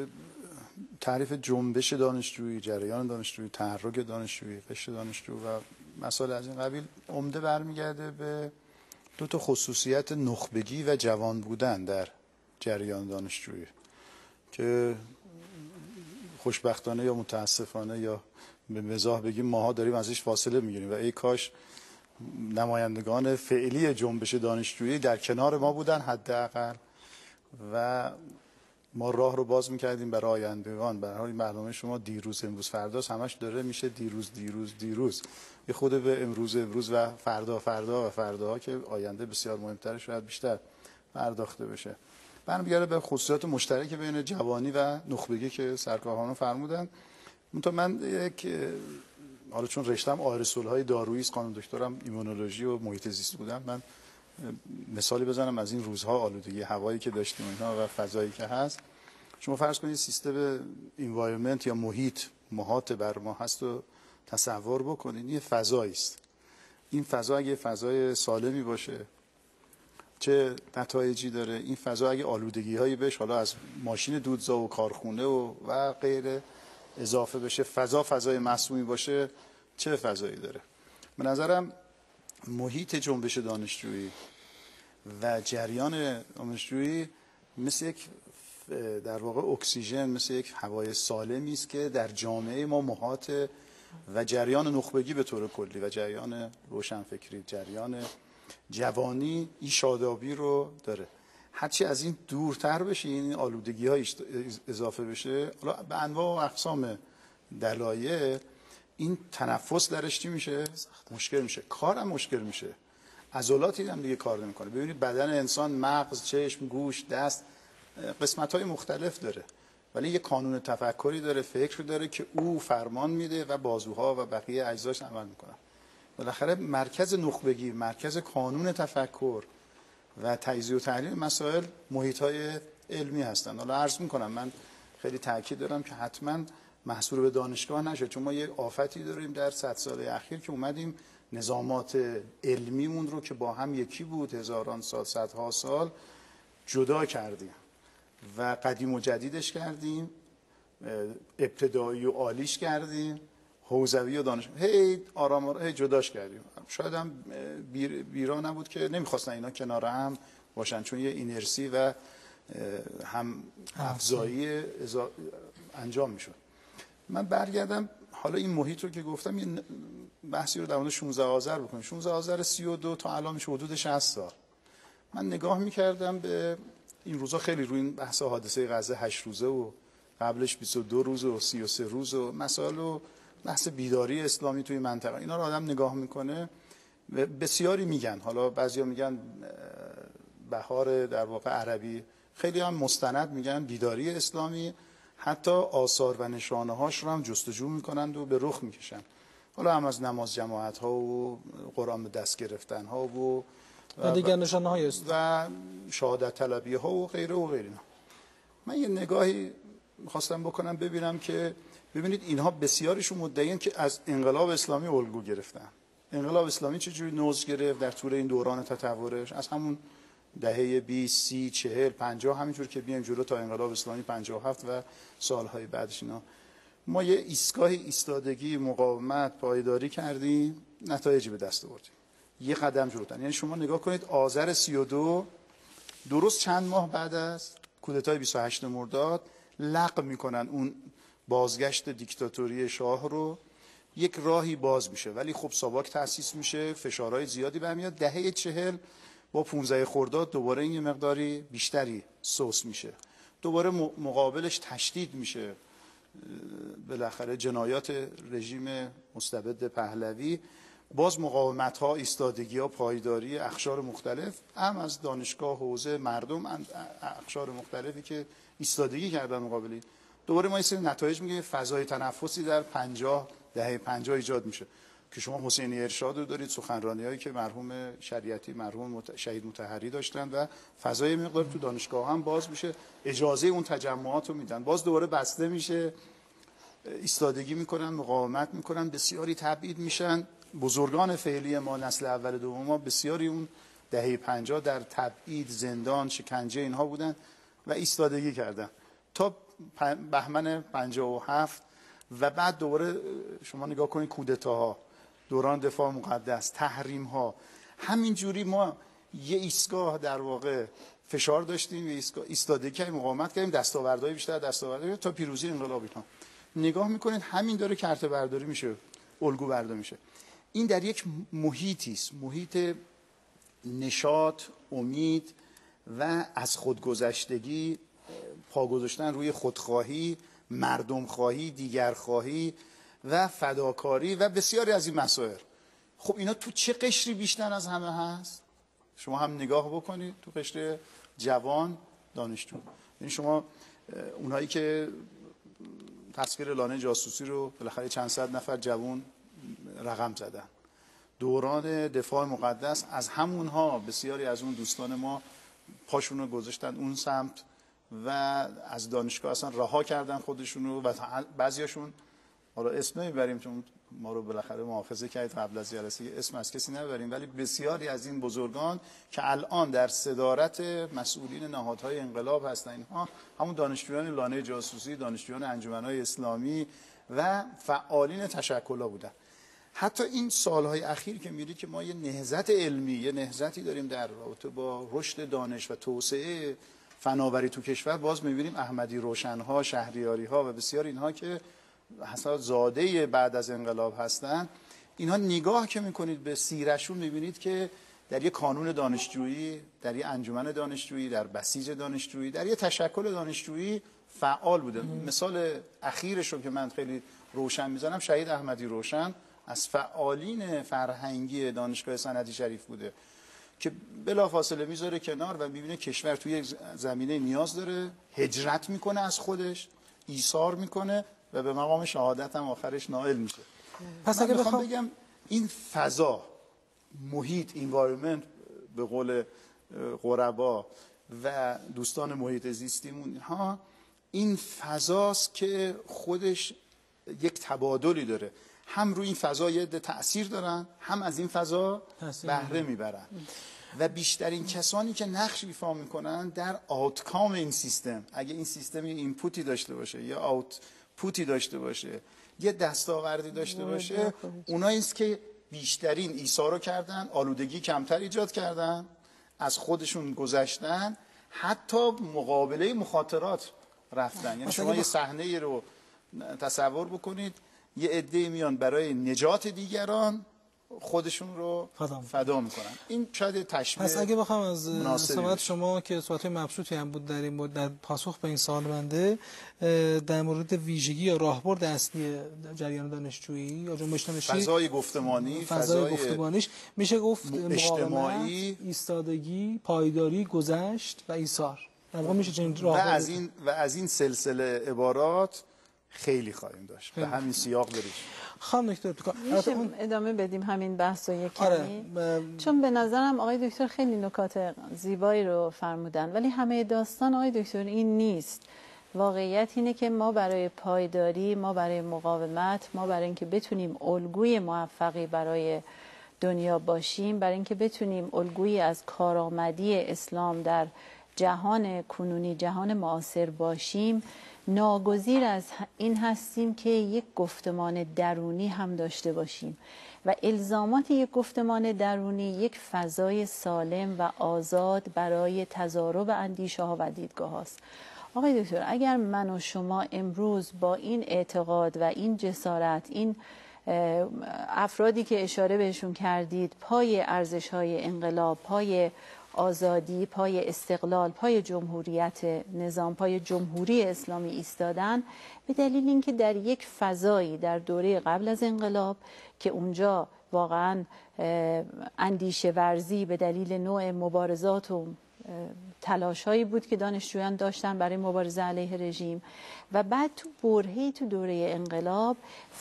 تعریف جنبش دانشجویی، جریان دانشجویی، تحرک دانشجویی، قشر دانشجو و مسائل از این قبیل عمده برمیگرده به دو تا خصوصیت نخبگی و جوان بودن در جریان دانشجویی که خوشبختانه یا متاسفانه یا به مزاح بگیم ماها داریم ازش فاصله میگیریم و ای کاش نمایندگان فعلی جنبش دانشجویی در کنار ما بودن حداقل و ما راه رو باز میکردیم برای آیندگان. به هر حال برنامه شما دیروز امروز فرداست، همش داره میشه دیروز دیروز دیروز، یه خود به امروز امروز و فردا فردا و فرداها که آینده بسیار مهمتره شاید بیشتر پرداخته بشه. برمیگرده به خصوصیات مشترک بین جوانی و نخبگی که سرکارخانان فرمودن. منتها من یک حالا چون رشتم آرسولهای دارویی است، خانم دکترم ایمونولوژی و محیط زیست بودم، من مثالی بزنم از این روزها آلودگی هوایی که داشتیم اینها و فضایی که هست. شما فرض کنید سیستم انوایرمنت یا محیط محاط بر ما هست و تصور بکنید یه فضایی است. این فضا اگه فضای سالمی باشه چه نتایجی داره؟ این فضا اگه آلودگی هایی بهش حالا از ماشین دودزا و کارخونه و و غیره اضافه بشه، فضا فضای مسمومی باشه، چه فضایی داره؟ به نظرم محیط جنبش دانشجویی و جریان دانشجویی مثل یک در واقع اکسیژن، مثل یک هوای سالمی است که در جامعه ما محاط و جریان نخبگی به طور کلی و جریان روشنفکری، جریان جوانی این شادابی رو داره. هرچی از این دورتر بشه، این آلودگی ها اضافه بشه، حالا به انواع و اقسام دلایل، این تنفس درش چی میشه؟ مشکل میشه، کارم مشکل میشه، عضلاتی هم دیگه کار نمیکنه. ببینید بدن انسان مغز، چشم، گوش، دست قسمت های مختلف داره، ولی یه کانون تفکری داره، فکر داره که او فرمان میده و بازوها و بقیه اجزاش عمل میکنن. بالاخره مرکز نخبگی، مرکز کانون تفکر و تجزیه و تحلیل مسائل محیط های علمی هستن. حالا عرض میکنم من خیلی تاکید دارم که حتما محصور به دانشگاه نشه، چون ما یه آفتی داریم در صد سال اخیر که اومدیم نظامات علمیمون رو که با هم یکی بود هزاران سال، صدها سال جدا کردیم و قدیم و جدیدش کردیم، ابتدایی و عالیش کردیم، حوزوی و دانش هی آرام آرام هی جداش کردیم. شاید هم بیر بیرا نبود که نمیخواستن اینا کنار هم باشن، چون یه اینرسی و هم افزایی انجام میشد. من برگردم حالا این محیط رو که گفتم، یه بحثی رو در مورد شانزده آذر بکنیم. شانزده آذر سی و دو تا الان میشه حدود شصت سال. من نگاه میکردم به این روزا، خیلی روی این بحث حادثه غزه هشت روزه و قبلش بیست و دو روز و سی و سه روز و مسائل و بحث بیداری اسلامی توی منطقه، اینا رو آدم نگاه میکنه. بسیاری میگن، حالا بعضیا میگن بهار در واقع عربی، خیلی هم مستند میگن بیداری اسلامی، حتی آثار و نشانه هاش رو هم جستجو میکنند و به رخ میکشن. حالا هم از نماز جماعت ها و قرآن به دست گرفتن ها و و دیگر نشانه‌های است و شهادت طلبی ها و غیره و غیره. من یه نگاهی می‌خواستم بکنم ببینم که ببینید اینها بسیارشون مدعیان که از انقلاب اسلامی الگو گرفتن. انقلاب اسلامی چجوری نوز گرفت در طول این دوران تطورش؟ از همون دهه بیست، سی، چهل، پنجاه همینجور که بیایم جلو تا انقلاب اسلامی پنجاه و هفت و سالهای بعدش اینا ما یه ایستگاهی ایستادگی، مقاومت، پایداری کردیم، نتایجی به دست آوردیم. یه قدم جلوتر. یعنی شما نگاه کنید آذر سی و دو درست چند ماه بعد از کودتای بیست و هشتم مرداد لغو میکنن اون بازگشت دیکتاتوری شاه رو، یک راهی باز میشه ولی خب ساواک تأسیس میشه، فشارهای زیادی برمیاد. دهه چهل با پانزده خرداد دوباره این مقداری بیشتری سوس میشه، دوباره مقابلش تشدید میشه، بالاخره جنایات رژیم مستبد پهلوی، باز مقاومت ها، ایستادگی ها، پایداری اقشار مختلف هم از دانشگاه، حوزه، مردم، اقشار مختلفی که ایستادگی کردن مقابلی. دوباره ما یه سری نتایج میگه فضای تنفسی در پنجاه دهه پنجاه ایجاد میشه که شما حسینی ارشاد رو دارید، سخنرانی‌هایی که مرحوم شریعتی، مرحوم مت... شهید مطهری داشتن و فضای مقدار تو دانشگاه هم باز میشه، اجازه اون تجمعات رو میدن، باز دوباره بسته میشه، ایستادگی میکنن، مقاومت میکنن، بسیاری تبعید میشن. بزرگان فعلی ما، نسل اول دوم ما، بسیاری اون دهه پنجاه در تبعید، زندان، شکنجه اینها بودن و ایستادگی کردن تا بهمن پنجاه و هفت و بعد دوباره شما نگاه کنید کودتاها، دوران دفاع مقدس، تحریم ها. همینجوری ما یه ایستگاه در واقع فشار داشتیم، یه ایستگاه ایستادگی کردیم، مقاومت کردیم، دستاوردهای بیشتر، دستاوردهای تا پیروزی انقلاب. اینا نگاه میکنید همین داره کرته برداری میشه، الگو برداری میشه. این در یک محیطی است، محیط نشاط، امید و از خودگذشتگی، پا گذاشتن روی خودخواهی، مردم خواهی، دیگر خواهی و فداکاری و بسیاری از این مسائل. خب اینا تو چه قشری بیشتر از همه هست؟ شما هم نگاه بکنید تو قشر جوان، دانشجو. یعنی شما اونایی که تسخیر لانه جاسوسی رو بالاخره چند صد نفر جوان رقم زدن، دوران دفاع مقدس، از همونها بسیاری از اون دوستان ما پاشون رو گذاشتن اون سمت و از دانشگاه اصلا رها کردن خودشون رو و بعضیاشون، حالا اسم نمیبریم چون ما رو بالاخره محافظه کرد قبل از جلسه، اسم از کسی نبریم، ولی بسیاری از این بزرگان که الان در صدارت مسئولین نهادهای انقلاب هستن، اینها همون دانشجویان لانه جاسوسی، دانشجویان انجمنهای اسلامی و فعالین تشکل‌ها بودن. حتی این سالهای اخیر که می‌بینید که ما یه نهضت علمی، یه نهضتی داریم در رابطه با رشد دانش و توسعه فناوری تو کشور، باز می‌بینیم احمدی روشن‌ها، شهریاری‌ها و بسیار اینها که حساب زاده بعد از انقلاب هستن، اینها نگاه که می‌کنید به سیرشون می‌بینید که در یک کانون دانشجویی، در یک انجمن دانشجویی، در بسیج دانشجویی، در یک تشکل دانشجویی فعال بوده. مثال اخیرش رو که من خیلی روشن می‌زنم، شهید احمدی روشن از فعالین فرهنگی دانشگاه سندی شریف بوده که بلافاصله میذاره کنار و میبینه کشور توی یک زمینه نیاز داره، هجرت میکنه، از خودش ایثار میکنه و به مقام شهادت هم آخرش نائل میشه. پس اگه بخوام بگم این فضا، محیط، environment به قول غربا و دوستان محیط زیستیمون ها، این فضاست که خودش یک تبادلی داره، هم روی این فضا یه تأثیر دارن، هم از این فضا بهره میبرن و بیشترین کسانی که نقش ایفا میکنن در آوتکام این سیستم، اگه این سیستم یه اینپوتی داشته باشه یا آوتپوتی داشته باشه، یه دستاوردی داشته باشه، اونایی است که بیشترین ایثار رو کردن، آلودگی کمتر ایجاد کردن، از خودشون گذشتن، حتی مقابله مخاطرات رفتن. یعنی شما یه صحنه رو تصور بکنید، یه عده میان برای نجات دیگران خودشون رو فدا میکنن. این شاید تشبیه. پس اگه بخوام از صحبت شما که صحبت مبسوطی هم بود در این بود در پاسخ به این سوال بنده، در مورد ویژگی یا راهبرد اصلی جریان دانشجویی یا جنبش دانشجویی، فضای گفتمانی، فضای گفتمانیش میشه گفت اجتماعی، ایستادگی، پایداری، گذشت و ایثار. در واقع میشه چنین و از این و از این سلسله عبارات خیلی خواهیم داشت. به همین سیاق بریم. خانم دکتر ابتکار میشه ادامه بدیم همین بحث رو یک کمی؟ آره. ب... چون به نظرم آقای دکتر خیلی نکات زیبایی رو فرمودن، ولی همه داستان آقای دکتر این نیست. واقعیت اینه که ما برای پایداری، ما برای مقاومت، ما برای اینکه بتونیم الگوی موفقی برای دنیا باشیم، برای اینکه بتونیم الگویی از کارآمدی اسلام در جهان کنونی، جهان معاصر باشیم، ناگزیر از این هستیم که یک گفتمان درونی هم داشته باشیم و الزامات یک گفتمان درونی یک فضای سالم و آزاد برای تضارب اندیشه ها و دیدگاه هاست. آقای دکتر، اگر من و شما امروز با این اعتقاد و این جسارت، این افرادی که اشاره بهشون کردید، پای ارزش‌های انقلاب، پای آزادی، پای استقلال، پای جمهوریت نظام، پای جمهوری اسلامی ایستادن، به دلیل اینکه در یک فضایی در دوره قبل از انقلاب که اونجا واقعا اندیشه ورزی به دلیل نوع مبارزات و تلاش هایی بود که دانشجویان داشتن برای مبارزه علیه رژیم، و بعد تو برهه‌ای تو دوره انقلاب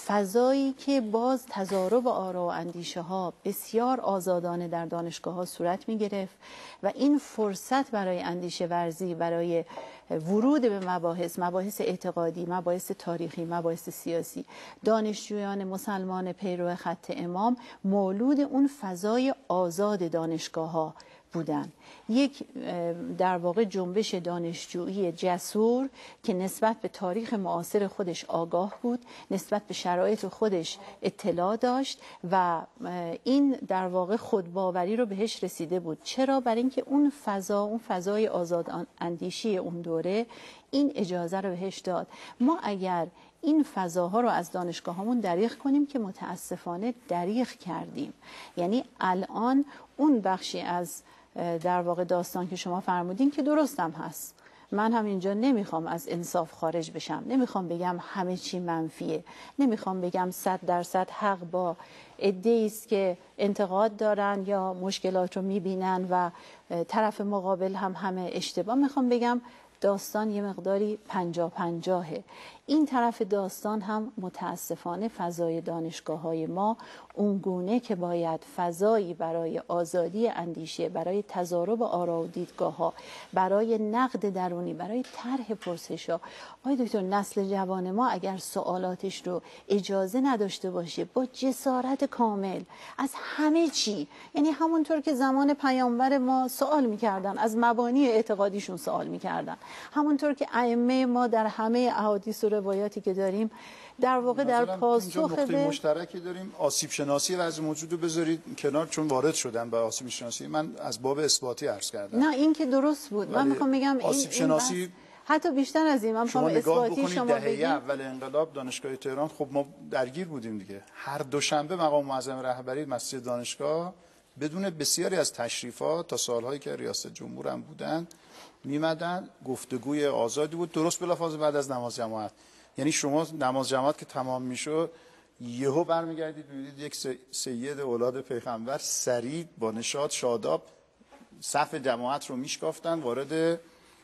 فضایی که باز تضارب آرا و اندیشه ها بسیار آزادانه در دانشگاه ها صورت می گرفت و این فرصت برای اندیشه ورزی، برای ورود به مباحث مباحث اعتقادی، مباحث تاریخی، مباحث سیاسی، دانشجویان مسلمان پیرو خط امام مولود اون فضای آزاد دانشگاه ها بودن. یک در واقع جنبش دانشجویی جسور که نسبت به تاریخ معاصر خودش آگاه بود، نسبت به شرایط خودش اطلاع داشت و این در واقع خودباوری رو بهش رسیده بود. چرا؟ برای اینکه اون فضا، اون فضای آزاد اندیشی اون دوره این اجازه رو بهش داد. ما اگر این فضاها رو از دانشگاهامون دریغ کنیم که متاسفانه دریغ کردیم، یعنی الان اون بخشی از در واقع داستان که شما فرمودین که درستم هست، من هم اینجا نمیخوام از انصاف خارج بشم، نمیخوام بگم همه چی منفیه، نمیخوام بگم صد درصد حق با عده‌ای است که انتقاد دارن یا مشکلات رو میبینن و طرف مقابل هم همه اشتباه. میخوام بگم داستان یه مقداری پنجاه پنجاهه. این طرف داستان هم متاسفانه فضای دانشگاه‌های ما اونگونه که باید فضایی برای آزادی اندیشه، برای تضارب آرا و دیدگاه‌ها، برای نقد درونی، برای طرح پرسش‌ها. آقای دکتر، نسل جوان ما اگر سوالاتش رو اجازه نداشته باشه با جسارت کامل از همه چی، یعنی همونطور که زمان پیامبر ما سوال می‌کردن، از مبانی اعتقادیشون سوال می‌کردن، همونطور که ائمه ما در همه احادیث و روایاتی که داریم در واقع در پاسخ به مشترکی داریم. آسیب شناسی وضع موجود رو بذارید کنار، چون وارد شدن به آسیب شناسی. من از باب اثباتی عرض کردم. نه این که درست بود. من میخوام بگم آسیب این شناسی این حتی بیشتر از این من میخوام اثباتی شما دهه بگید. اول انقلاب دانشگاه تهران خب ما درگیر بودیم دیگه. هر دوشنبه مقام معظم رهبری مسجد دانشگاه بدون بسیاری از تشریفات تا سالهایی که ریاست جمهور هم بودن میمدن، گفتگوی آزادی بود، درست بلافاصله بعد از نماز جماعت. یعنی شما نماز جماعت که تمام میشد یهو برمیگردید میبینید یک سید اولاد پیغمبر سریع با نشاط شاداب صف جماعت رو میشکافتن، وارد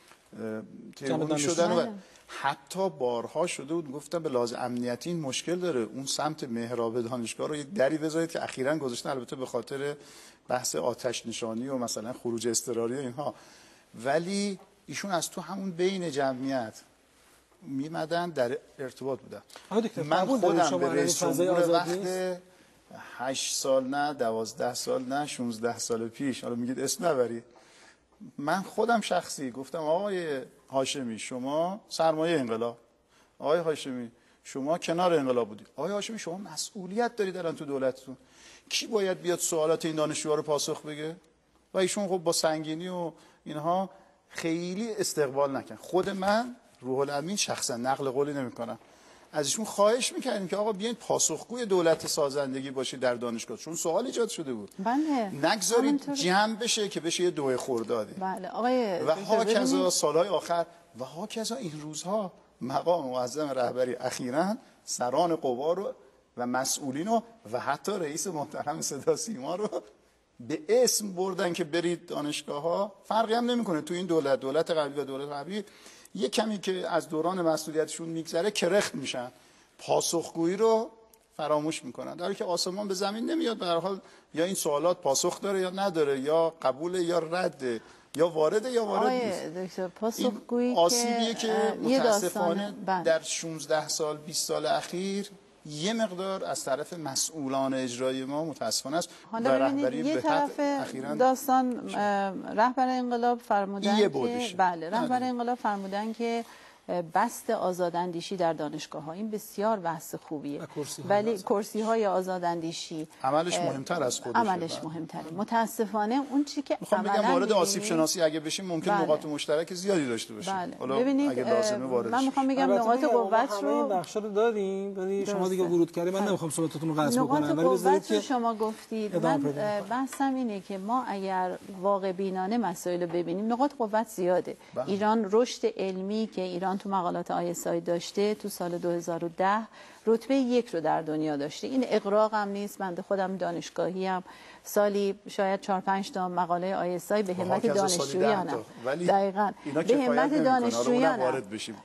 تهران شدن و حتی بارها شده بود گفتن به لحاظ امنیتی این مشکل داره، اون سمت محراب دانشگاه رو یک دری بذارید که اخیراً گذاشتن، البته به خاطر بحث آتش نشانی و مثلا خروج اضطراری و اینها. ولی ایشون از تو همون بین جمعیت میمدن، در ارتباط بودن. من خودم به رئیس جمهور وقت هشت سال نه دوازده سال نه شانزده سال پیش، حالا میگید اسم نبرید، من خودم شخصی گفتم آقای هاشمی شما سرمایه انقلاب، آقای هاشمی شما کنار انقلاب بودید، آقای هاشمی شما مسئولیت دارید الان تو دولتتون، کی باید بیاد سوالات این دانشجوها رو پاسخ بگه؟ و ایشون خب با سنگینی و اینها خیلی استقبال نکرد. خود من روح الامین شخصا نقل قولی نمی‌کنم، از ایشون خواهش می‌کردیم که آقا بیاین پاسخگوی دولت سازندگی باشید در دانشگاه، چون سوال ایجاد شده بود. بله. نگذارید جمع بشه که بشه یه دوه خردادی. بله آقای و هاکذا سالهای آخر و هاکذا این روزها مقام معظم رهبری اخیراً سران قوا رو و مسئولین رو و حتی رئیس محترم صدا سیما رو به اسم بردن که برید دانشگاه ها. فرقی هم نمیکنه تو این دولت، دولت قبلی و دولت قبلی یک کمی که از دوران مسئولیتشون میگذره کرخت میشن. پاسخگویی رو فراموش میکنن، در حالی که آسمان به زمین نمیاد. به هر حال یا این سوالات پاسخ داره یا نداره، یا قبوله یا رده، یا وارده یا وارد نیست. دکتر پاسخگویی آسیبیه که متاسفانه بله. در شانزده سال بیست سال اخیر یه مقدار از طرف مسئولان اجرایی ما متاسفانه است. حالا ببینید یه طرف داستان رهبر انقلاب فرمودن که بله رهبر انقلاب فرمودن که بست آزاداندیشی در دانشگاه ها، این بسیار بحث خوبیه، ولی کرسی های آزاداندیشی عملش مهمتر از خودشه. عملش مهمتره. متاسفانه اون چی که میخوام بگم وارد آسیب شناسی اگه بشیم ممکن بله. نقاط مشترک زیادی داشته باشیم. بله. حالا ببینید اگه لازمه وارد من میخوام بگم نقاط قوت رو بخشا رو داریم، ولی شما دیگه ورود کردید، من نمیخوام صحبتتون رو قطع بکنم. نقاط قوت رو شما گفتید. من بحثم اینه که ما اگر واقع بینانه مسائل رو ببینیم، نقاط قوت زیاده. بله. ایران رشد علمی که ایران تو مقالات آی اس آی داشته تو سال دو هزار و ده رتبه یک رو در دنیا داشته. این اغراق هم نیست، بنده خودم دانشگاهی هم سالی شاید چهار پنج تا مقاله آی اس آی به همت دانشجویانم دقیقاً به همت دانشجویانم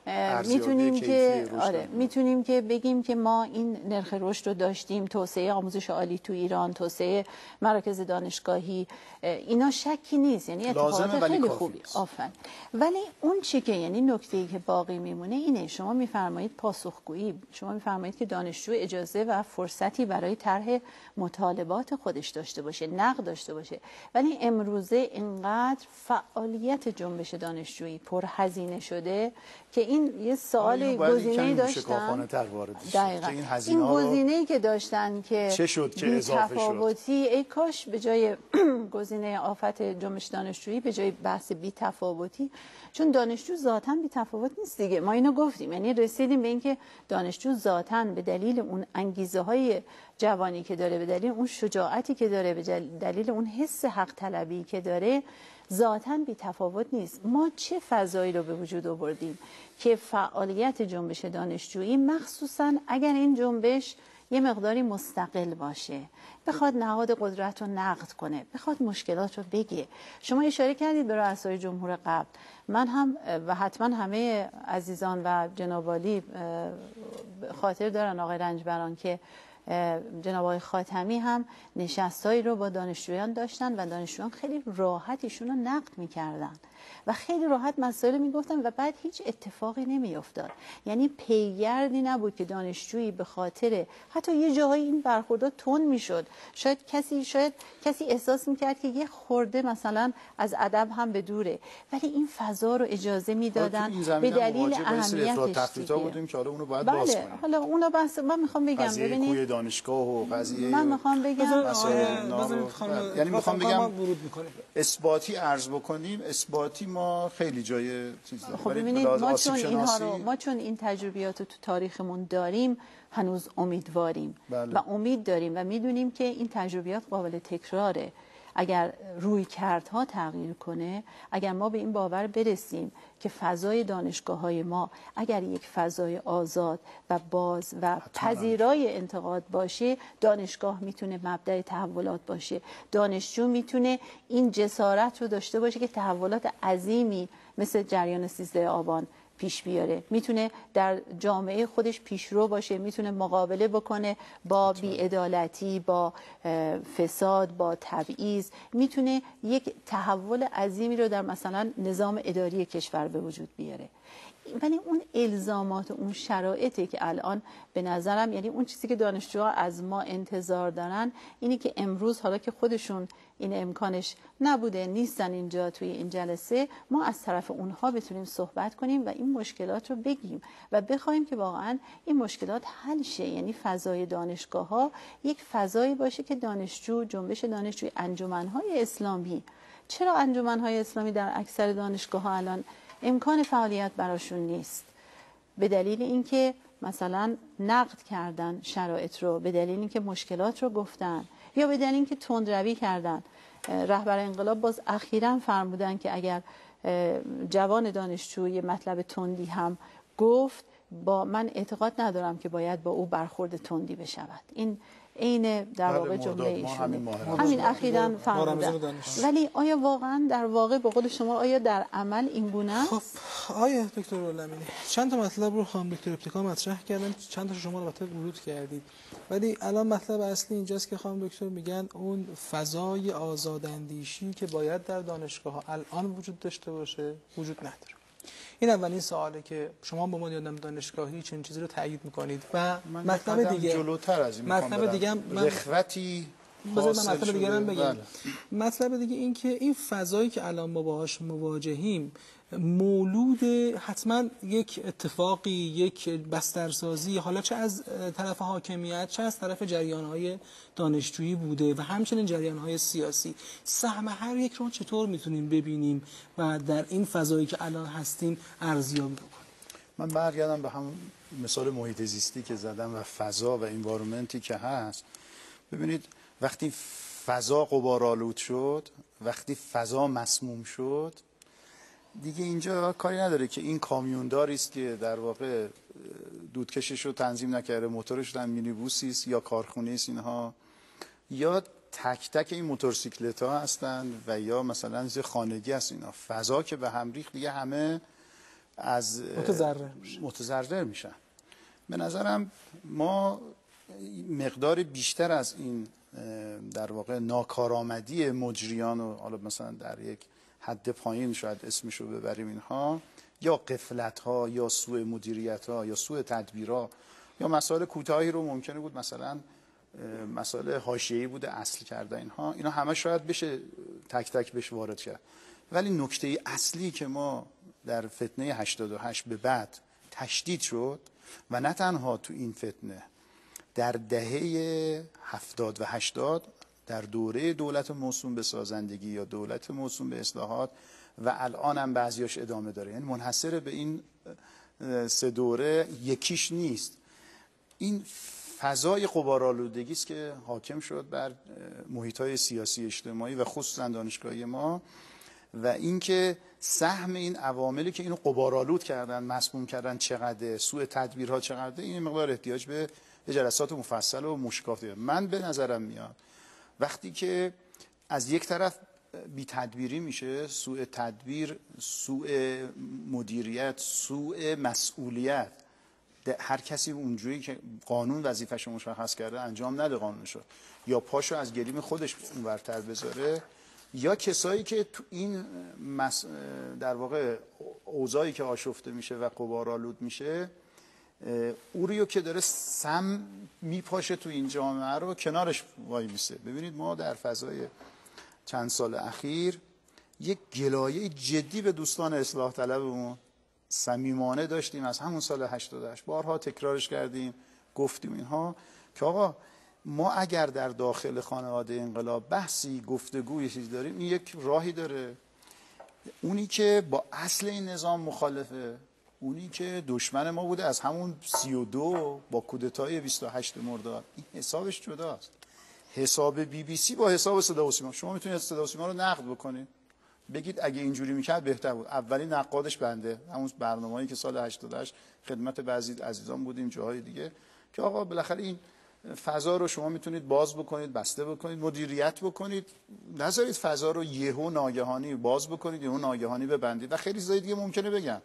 میتونیم که آره میتونیم که بگیم که ما این نرخ رشد رو داشتیم، توسعه آموزش عالی تو ایران، توسعه مراکز دانشگاهی، اینا شکی نیست، یعنی اتفاقات خیلی خوبی. آفرین. ولی اون چی که یعنی نکته‌ای که باقی میمونه اینه، شما میفرمایید پاسخگویی، شما میفرمایید که دانشجو اجازه و فرصتی برای طرح مطالبات خودش داشته باشه، نقد داشته باشه، ولی امروزه اینقدر فعالیت جنبش دانشجویی پرهزینه شده که این یه سوال گزینه‌ای داشتن دقیقاً این, این گزینه‌ای که داشتن که چه شد که اضافه شد، ای کاش به جای گزینه آفت جنبش دانشجویی به جای بحث بی تفاوتی، چون دانشجو ذاتاً بی تفاوت نیست دیگه، ما اینو گفتیم، یعنی رسیدیم به اینکه دانشجو ذاتاً به دلیل اون انگیزه های جوانی که داره، به دلیل اون شجاعتی که داره، به دلیل اون حس حق طلبی که داره، ذاتاً بی تفاوت نیست. ما چه فضایی رو به وجود آوردیم که فعالیت جنبش دانشجویی، مخصوصاً اگر این جنبش یه مقداری مستقل باشه، بخواد نهاد قدرت رو نقد کنه، بخواد مشکلات رو بگه. شما اشاره کردید به رؤسای جمهور قبل، من هم و حتما همه عزیزان و جناب عالی خاطر دارن آقای رنجبران که جناب آقای خاتمی هم نشستایی رو با دانشجویان داشتن و دانشجویان خیلی راحت ایشون رو نقد میکردن و خیلی راحت مسائل میگفتن و بعد هیچ اتفاقی نمیافتاد. یعنی پیگردی نبود که دانشجویی به خاطر حتی یه جاهای این برخوردها تند میشد، شاید کسی شاید کسی احساس میکرد که یه خورده مثلا از ادب هم به دوره، ولی این فضا رو اجازه میدادن به دلیل اهمیتش دیگه. بودیم که حالا اونو باید باز کنیم. بله، حالا اونو بس من میخوام بگم ببینید دانشگاه و قضیه من میخوام بگم یعنی میخوام بگم اثباتی عرض بکنیم، اثباتی ما خیلی جای چیز داریم. خب ببینید ما چون اینها رو ما چون این تجربیات رو تو تاریخمون داریم، هنوز امیدواریم بله. و امید داریم و میدونیم که این تجربیات قابل تکراره. اگر روی کردها تغییر کنه، اگر ما به این باور برسیم که فضای دانشگاه‌های ما اگر یک فضای آزاد و باز و پذیرای انتقاد باشه، دانشگاه میتونه مبدأ تحولات باشه، دانشجو میتونه این جسارت رو داشته باشه که تحولات عظیمی مثل جریان سیزده آبان پیش بیاره، میتونه در جامعه خودش پیشرو باشه، میتونه مقابله بکنه با بی‌عدالتی، با فساد، با تبعیض، میتونه یک تحول عظیمی رو در مثلا نظام اداری کشور به وجود بیاره. ولی اون الزامات، اون شرایطی که الان به نظرم، یعنی اون چیزی که دانشجوها از ما انتظار دارن اینی که امروز حالا که خودشون این امکانش نبوده، نیستن اینجا توی این جلسه، ما از طرف اونها بتونیم صحبت کنیم و این مشکلات رو بگیم و بخوایم که واقعا این مشکلات حل شه. یعنی فضای دانشگاه ها یک فضایی باشه که دانشجو، جنبش دانشجوی، انجمنهای اسلامی، چرا انجمنهای اسلامی در اکثر دانشگاه ها الان امکان فعالیت براشون نیست؟ به دلیل اینکه مثلا نقد کردن شرایط رو، به دلیل اینکه مشکلات رو گفتن، یا به دلیل اینکه تندروی کردن. رهبر انقلاب باز اخیراً فرمودن که اگر جوان دانشجو یه مطلب تندی هم گفت، با من اعتقاد ندارم که باید با او برخورد تندی بشود. این عین در بله، واقع مرداد. جمله ما ایشونه همین ماه همین رمضان. اخیراً با فرمودن. رمضان دانش. ولی آیا واقعا در واقع به قول شما آیا در عمل این گونه است؟ خب آیه دکتر رولمینی چند تا مطلب رو خانم دکتر ابتکار مطرح کردن، چند تا شما البته ورود کردید، ولی الان مطلب اصلی اینجاست که خانم دکتر میگن اون فضای آزاداندیشی که باید در دانشگاه ها الان وجود داشته باشه وجود نداره. این اولین سواله که شما به عنوان دانشگاهی چنین چیزی رو تایید میکنید. و مطلب دیگه جلوتر از این مطلب دیگه من رخوتی بذارید من مطلب دیگه هم بگم. بله. مطلب دیگه این که این فضایی که الان ما باهاش مواجهیم مولود حتما یک اتفاقی، یک بسترسازی، حالا چه از طرف حاکمیت چه از طرف جریان‌های دانشجویی بوده و همچنین جریان‌های سیاسی. سهم هر یک رو چطور میتونیم ببینیم و در این فضایی که الان هستیم ارزیابی بکنیم؟ من برگردم به همون مثال محیط زیستی که زدم و فضا و انوایرمنتی که هست. ببینید وقتی فضا غبارآلود شد، وقتی فضا مسموم شد، دیگه اینجا کاری نداره که این کامیونداری است که در واقع دودکشش رو تنظیم نکرده، موتورش هم مینیبوسی است یا کارخونه است، اینها یا تک تک این موتورسیکلت ها هستند و یا مثلا زیر خانگی است. اینا فضا که به هم ریخت دیگه همه از متضرر متضرر میشن. به نظرم ما مقدار بیشتر از این در واقع ناکارآمدی مجریان و حالا مثلا در یک حد پایین شاید اسمش رو ببریم، اینها یا غفلت ها یا سوء مدیریت ها یا سوء تدبیر ها یا مسائل کوتاهی رو ممکنه بود مثلا مسائل حاشیه‌ای بوده اصل کرده، اینها اینا همه شاید بشه تک تک بهش وارد کرد. ولی نکته اصلی که ما در فتنه هشتاد و هشت به بعد تشدید شد و نه تنها تو این فتنه، در دهه هفتاد و هشتاد در دوره دولت موسوم به سازندگی یا دولت موسوم به اصلاحات و الان هم بعضیاش ادامه داره، یعنی منحصر به این سه دوره یکیش نیست. این فضای غبارآلودگی است که حاکم شد بر محیط‌های سیاسی اجتماعی و خصوصا دانشگاهی ما و اینکه سهم این عواملی که اینو غبارآلود کردن، مسموم کردن چقدر، سوء تدبیرها چقدر، این مقدار احتیاج به جلسات مفصل و مشکاف داره. من به نظرم میاد وقتی که از یک طرف بی تدبیری میشه، سوء تدبیر، سوء مدیریت، سوء مسئولیت، هر کسی اونجوری که قانون وظیفه‌شو مشخص کرده انجام نده قانونشو، یا پاشو از گلیم خودش اونورتر بذاره، یا کسایی که تو این مس... در واقع اوضاعی که آشفته میشه و غبارآلود میشه او رو که داره سم میپاشه تو این جامعه رو کنارش وای میسه. ببینید ما در فضای چند سال اخیر یک گلایه جدی به دوستان اصلاح طلبمون صمیمانه داشتیم از همون سال هشتاد و هشت، بارها تکرارش کردیم، گفتیم اینها که آقا ما اگر در داخل خانواده انقلاب بحثی گفتگوی چیز داریم، این یک راهی داره، اونی که با اصل این نظام مخالفه، اونی که دشمن ما بوده از همون سی و دو با کودتای بیست و هشت مرداد، این حسابش جداست. حساب بی بی سی با حساب صدا و سیما، شما میتونید صدا و سیما رو نقد بکنید، بگید اگه اینجوری میکرد بهتر بود. اولی نقادش بنده، همون برنامه‌ای که سال هشتاد و هشت خدمت بعضی عزیزان بودیم جاهای دیگه که آقا بالاخره این فضا رو شما میتونید باز بکنید، بسته بکنید، مدیریت بکنید، نذارید فضا رو یهو ناگهانی باز بکنید، یهو ناگهانی ببندید و خیلی چیزای دیگه ممکنه بگم.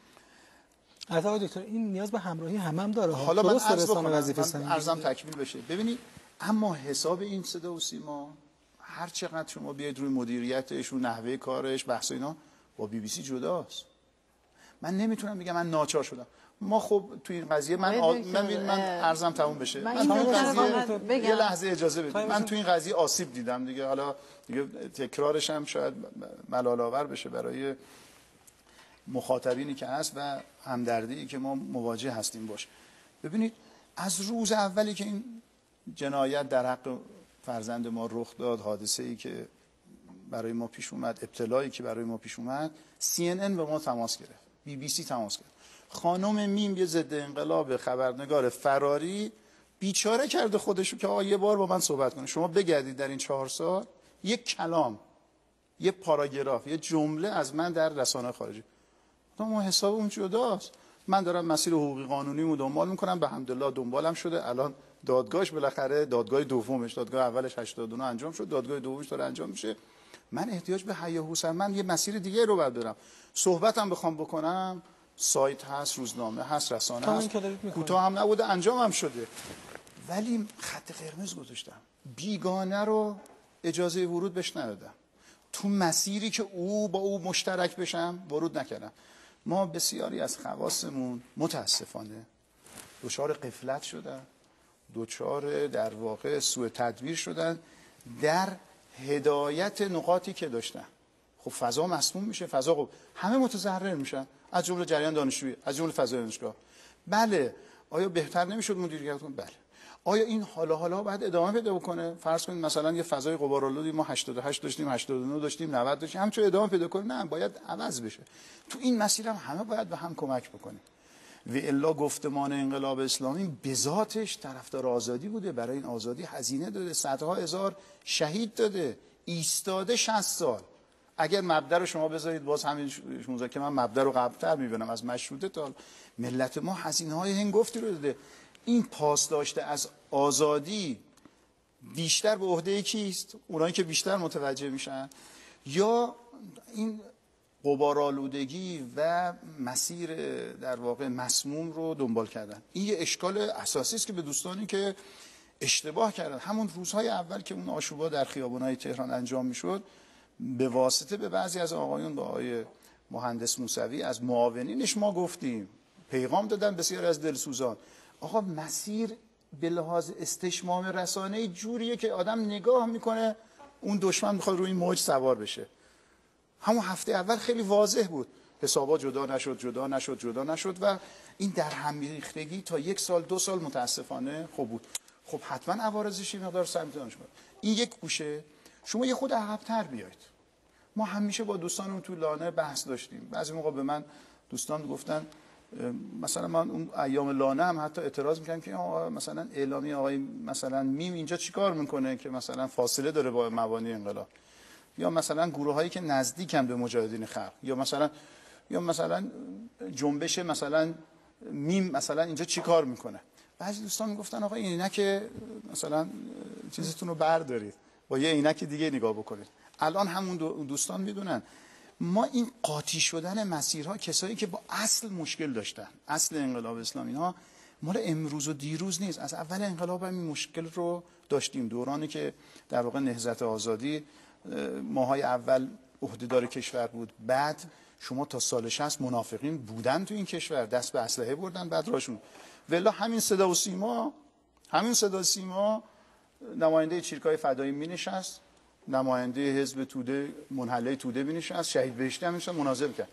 آقای دکتر این نیاز به همراهی همم هم داره. حالا من عرض بکنم، من عرضم تکمیل بشه. ببینید اما حساب این صدا و سیما هر چقدر شما بیاید روی مدیریتش و نحوه کارش بحث اینا با بی بی سی جداست. من نمیتونم بگم من ناچار شدم. ما خب تو این قضیه من آ... من من عرضم تموم بشه. من, من تو این قضیه یه لحظه اجازه بدید. من تو این قضیه آسیب دیدم دیگه. حالا دیگه تکرارش هم شاید ملال آور بشه برای مخاطبینی که هست و همدردی که ما مواجه هستیم باش. ببینید از روز اولی که این جنایت در حق فرزند ما رخ داد، حادثه‌ای که برای ما پیش اومد، ابتلایی که برای ما پیش اومد، سی ان ان به ما تماس گرفت، بی بی سی تماس گرفت. خانم میم یه ضد انقلاب خبرنگار فراری بیچاره کرده خودشو که آقا یه بار با من صحبت کنه. شما بگردید در این چهار سال یک کلام، یه پاراگراف، یه جمله از من در رسانه خارجی، ما حساب اون جداست. من دارم مسیر حقوقی قانونیمو دنبال میکنم، به حمدالله دنبالم شده، الان دادگاهش بالاخره دادگاه دومش، دادگاه اولش هشتاد و نه انجام شد، دادگاه دومش داره انجام میشه. من احتیاج به هیاهوسم، من یه مسیر دیگه رو باید برم. صحبتم بخوام بکنم، سایت هست، روزنامه هست، رسانه هست، کوتاه هم نبوده، انجام هم شده، ولی خط قرمز گذاشتم. بیگانه رو اجازه ورود بهش ندادم. تو مسیری که او با او مشترک بشم ورود نکردم. ما بسیاری از خواصمون متاسفانه دچار غفلت شدن، دچار در واقع سوء تدبیر شدن در هدایت نقاطی که داشتن. خب فضا مسموم میشه، فضا خب همه متضرر میشن، از جمله جریان دانشجویی، از جمله فضای دانشگاه. بله، آیا بهتر نمیشد مدیریت کنه؟ بله. آیا این حالا حالا باید ادامه پیدا بکنه؟ فرض کنید مثلا یه فضای غبارآلودی ما هشتاد و هشت داشتیم، هشتاد و نه داشتیم، نود داشتیم، همچون ادامه پیدا کنه؟ نه، باید عوض بشه. تو این مسیر هم همه باید به هم کمک بکنیم. و الا گفتمان انقلاب اسلامی به ذاتش طرفدار آزادی بوده، برای این آزادی هزینه داده، صدها هزار شهید داده، ایستاده شصت سال. اگر مبدا رو شما بذارید، باز همین شونزده که من مبدا رو قبل‌تر می‌بینم از مشروطه تا ملت ما هزینه‌های هنگفتی رو داده. این پاس داشته از آزادی بیشتر به عهده کیست؟ اونایی که بیشتر متوجه میشن، یا این غبارآلودگی و مسیر در واقع مسموم رو دنبال کردن؟ این یه اشکال اساسی است که به دوستانی که اشتباه کردن همون روزهای اول که اون آشوبا در خیابان‌های تهران انجام میشد، به واسطه به بعضی از آقایون، به آقای مهندس موسوی از معاونینش ما گفتیم، پیغام دادن بسیار از دلسوزان، آقا مسیر به لحاظ استشمام رسانه جوریه که آدم نگاه میکنه اون دشمن میخواد روی این موج سوار بشه. همون هفته اول خیلی واضح بود، حسابا جدا نشد جدا نشد جدا نشد و این در هم ریختگی تا یک سال دو سال متاسفانه خوب بود. خب حتما عوارضش این مقدار سمت دانش بود. این یک گوشه. شما یه خود عقب‌تر بیاید. ما همیشه با دوستانمون تو لانه بحث داشتیم. بعضی موقع به من دوستان گفتن، مثلا من اون ایام لانه هم حتی اعتراض میکنم که مثلا اعلامی آقای مثلا میم اینجا چیکار میکنه که مثلا فاصله داره با مبانی انقلاب، یا مثلا گروه هایی که نزدیکن به مجاهدین خلق، یا مثلا یا مثلا جنبش مثلا میم مثلا اینجا چیکار میکنه. بعضی دوستان میگفتن آقا این عینک مثلا چیزتون رو بردارید، با یه عینک دیگه نگاه بکنید. الان همون دوستان میدونن ما این قاطی شدن مسیرها، کسایی که با اصل مشکل داشتن، اصل انقلاب اسلامی ها مال امروز و دیروز نیست، از اول انقلاب هم این مشکل رو داشتیم. دورانی که در واقع نهضت آزادی ماهای اول عهدهدار کشور بود، بعد شما تا سال شصت منافقین بودن تو این کشور، دست به اسلحه بردن بعد راشون. والله همین صدا و سیما همین صدا و سیما نماینده چریکای فدایی مینشست، نماینده حزب توده منحله توده مینشست، شهید بهشتی هم مناظره کرد.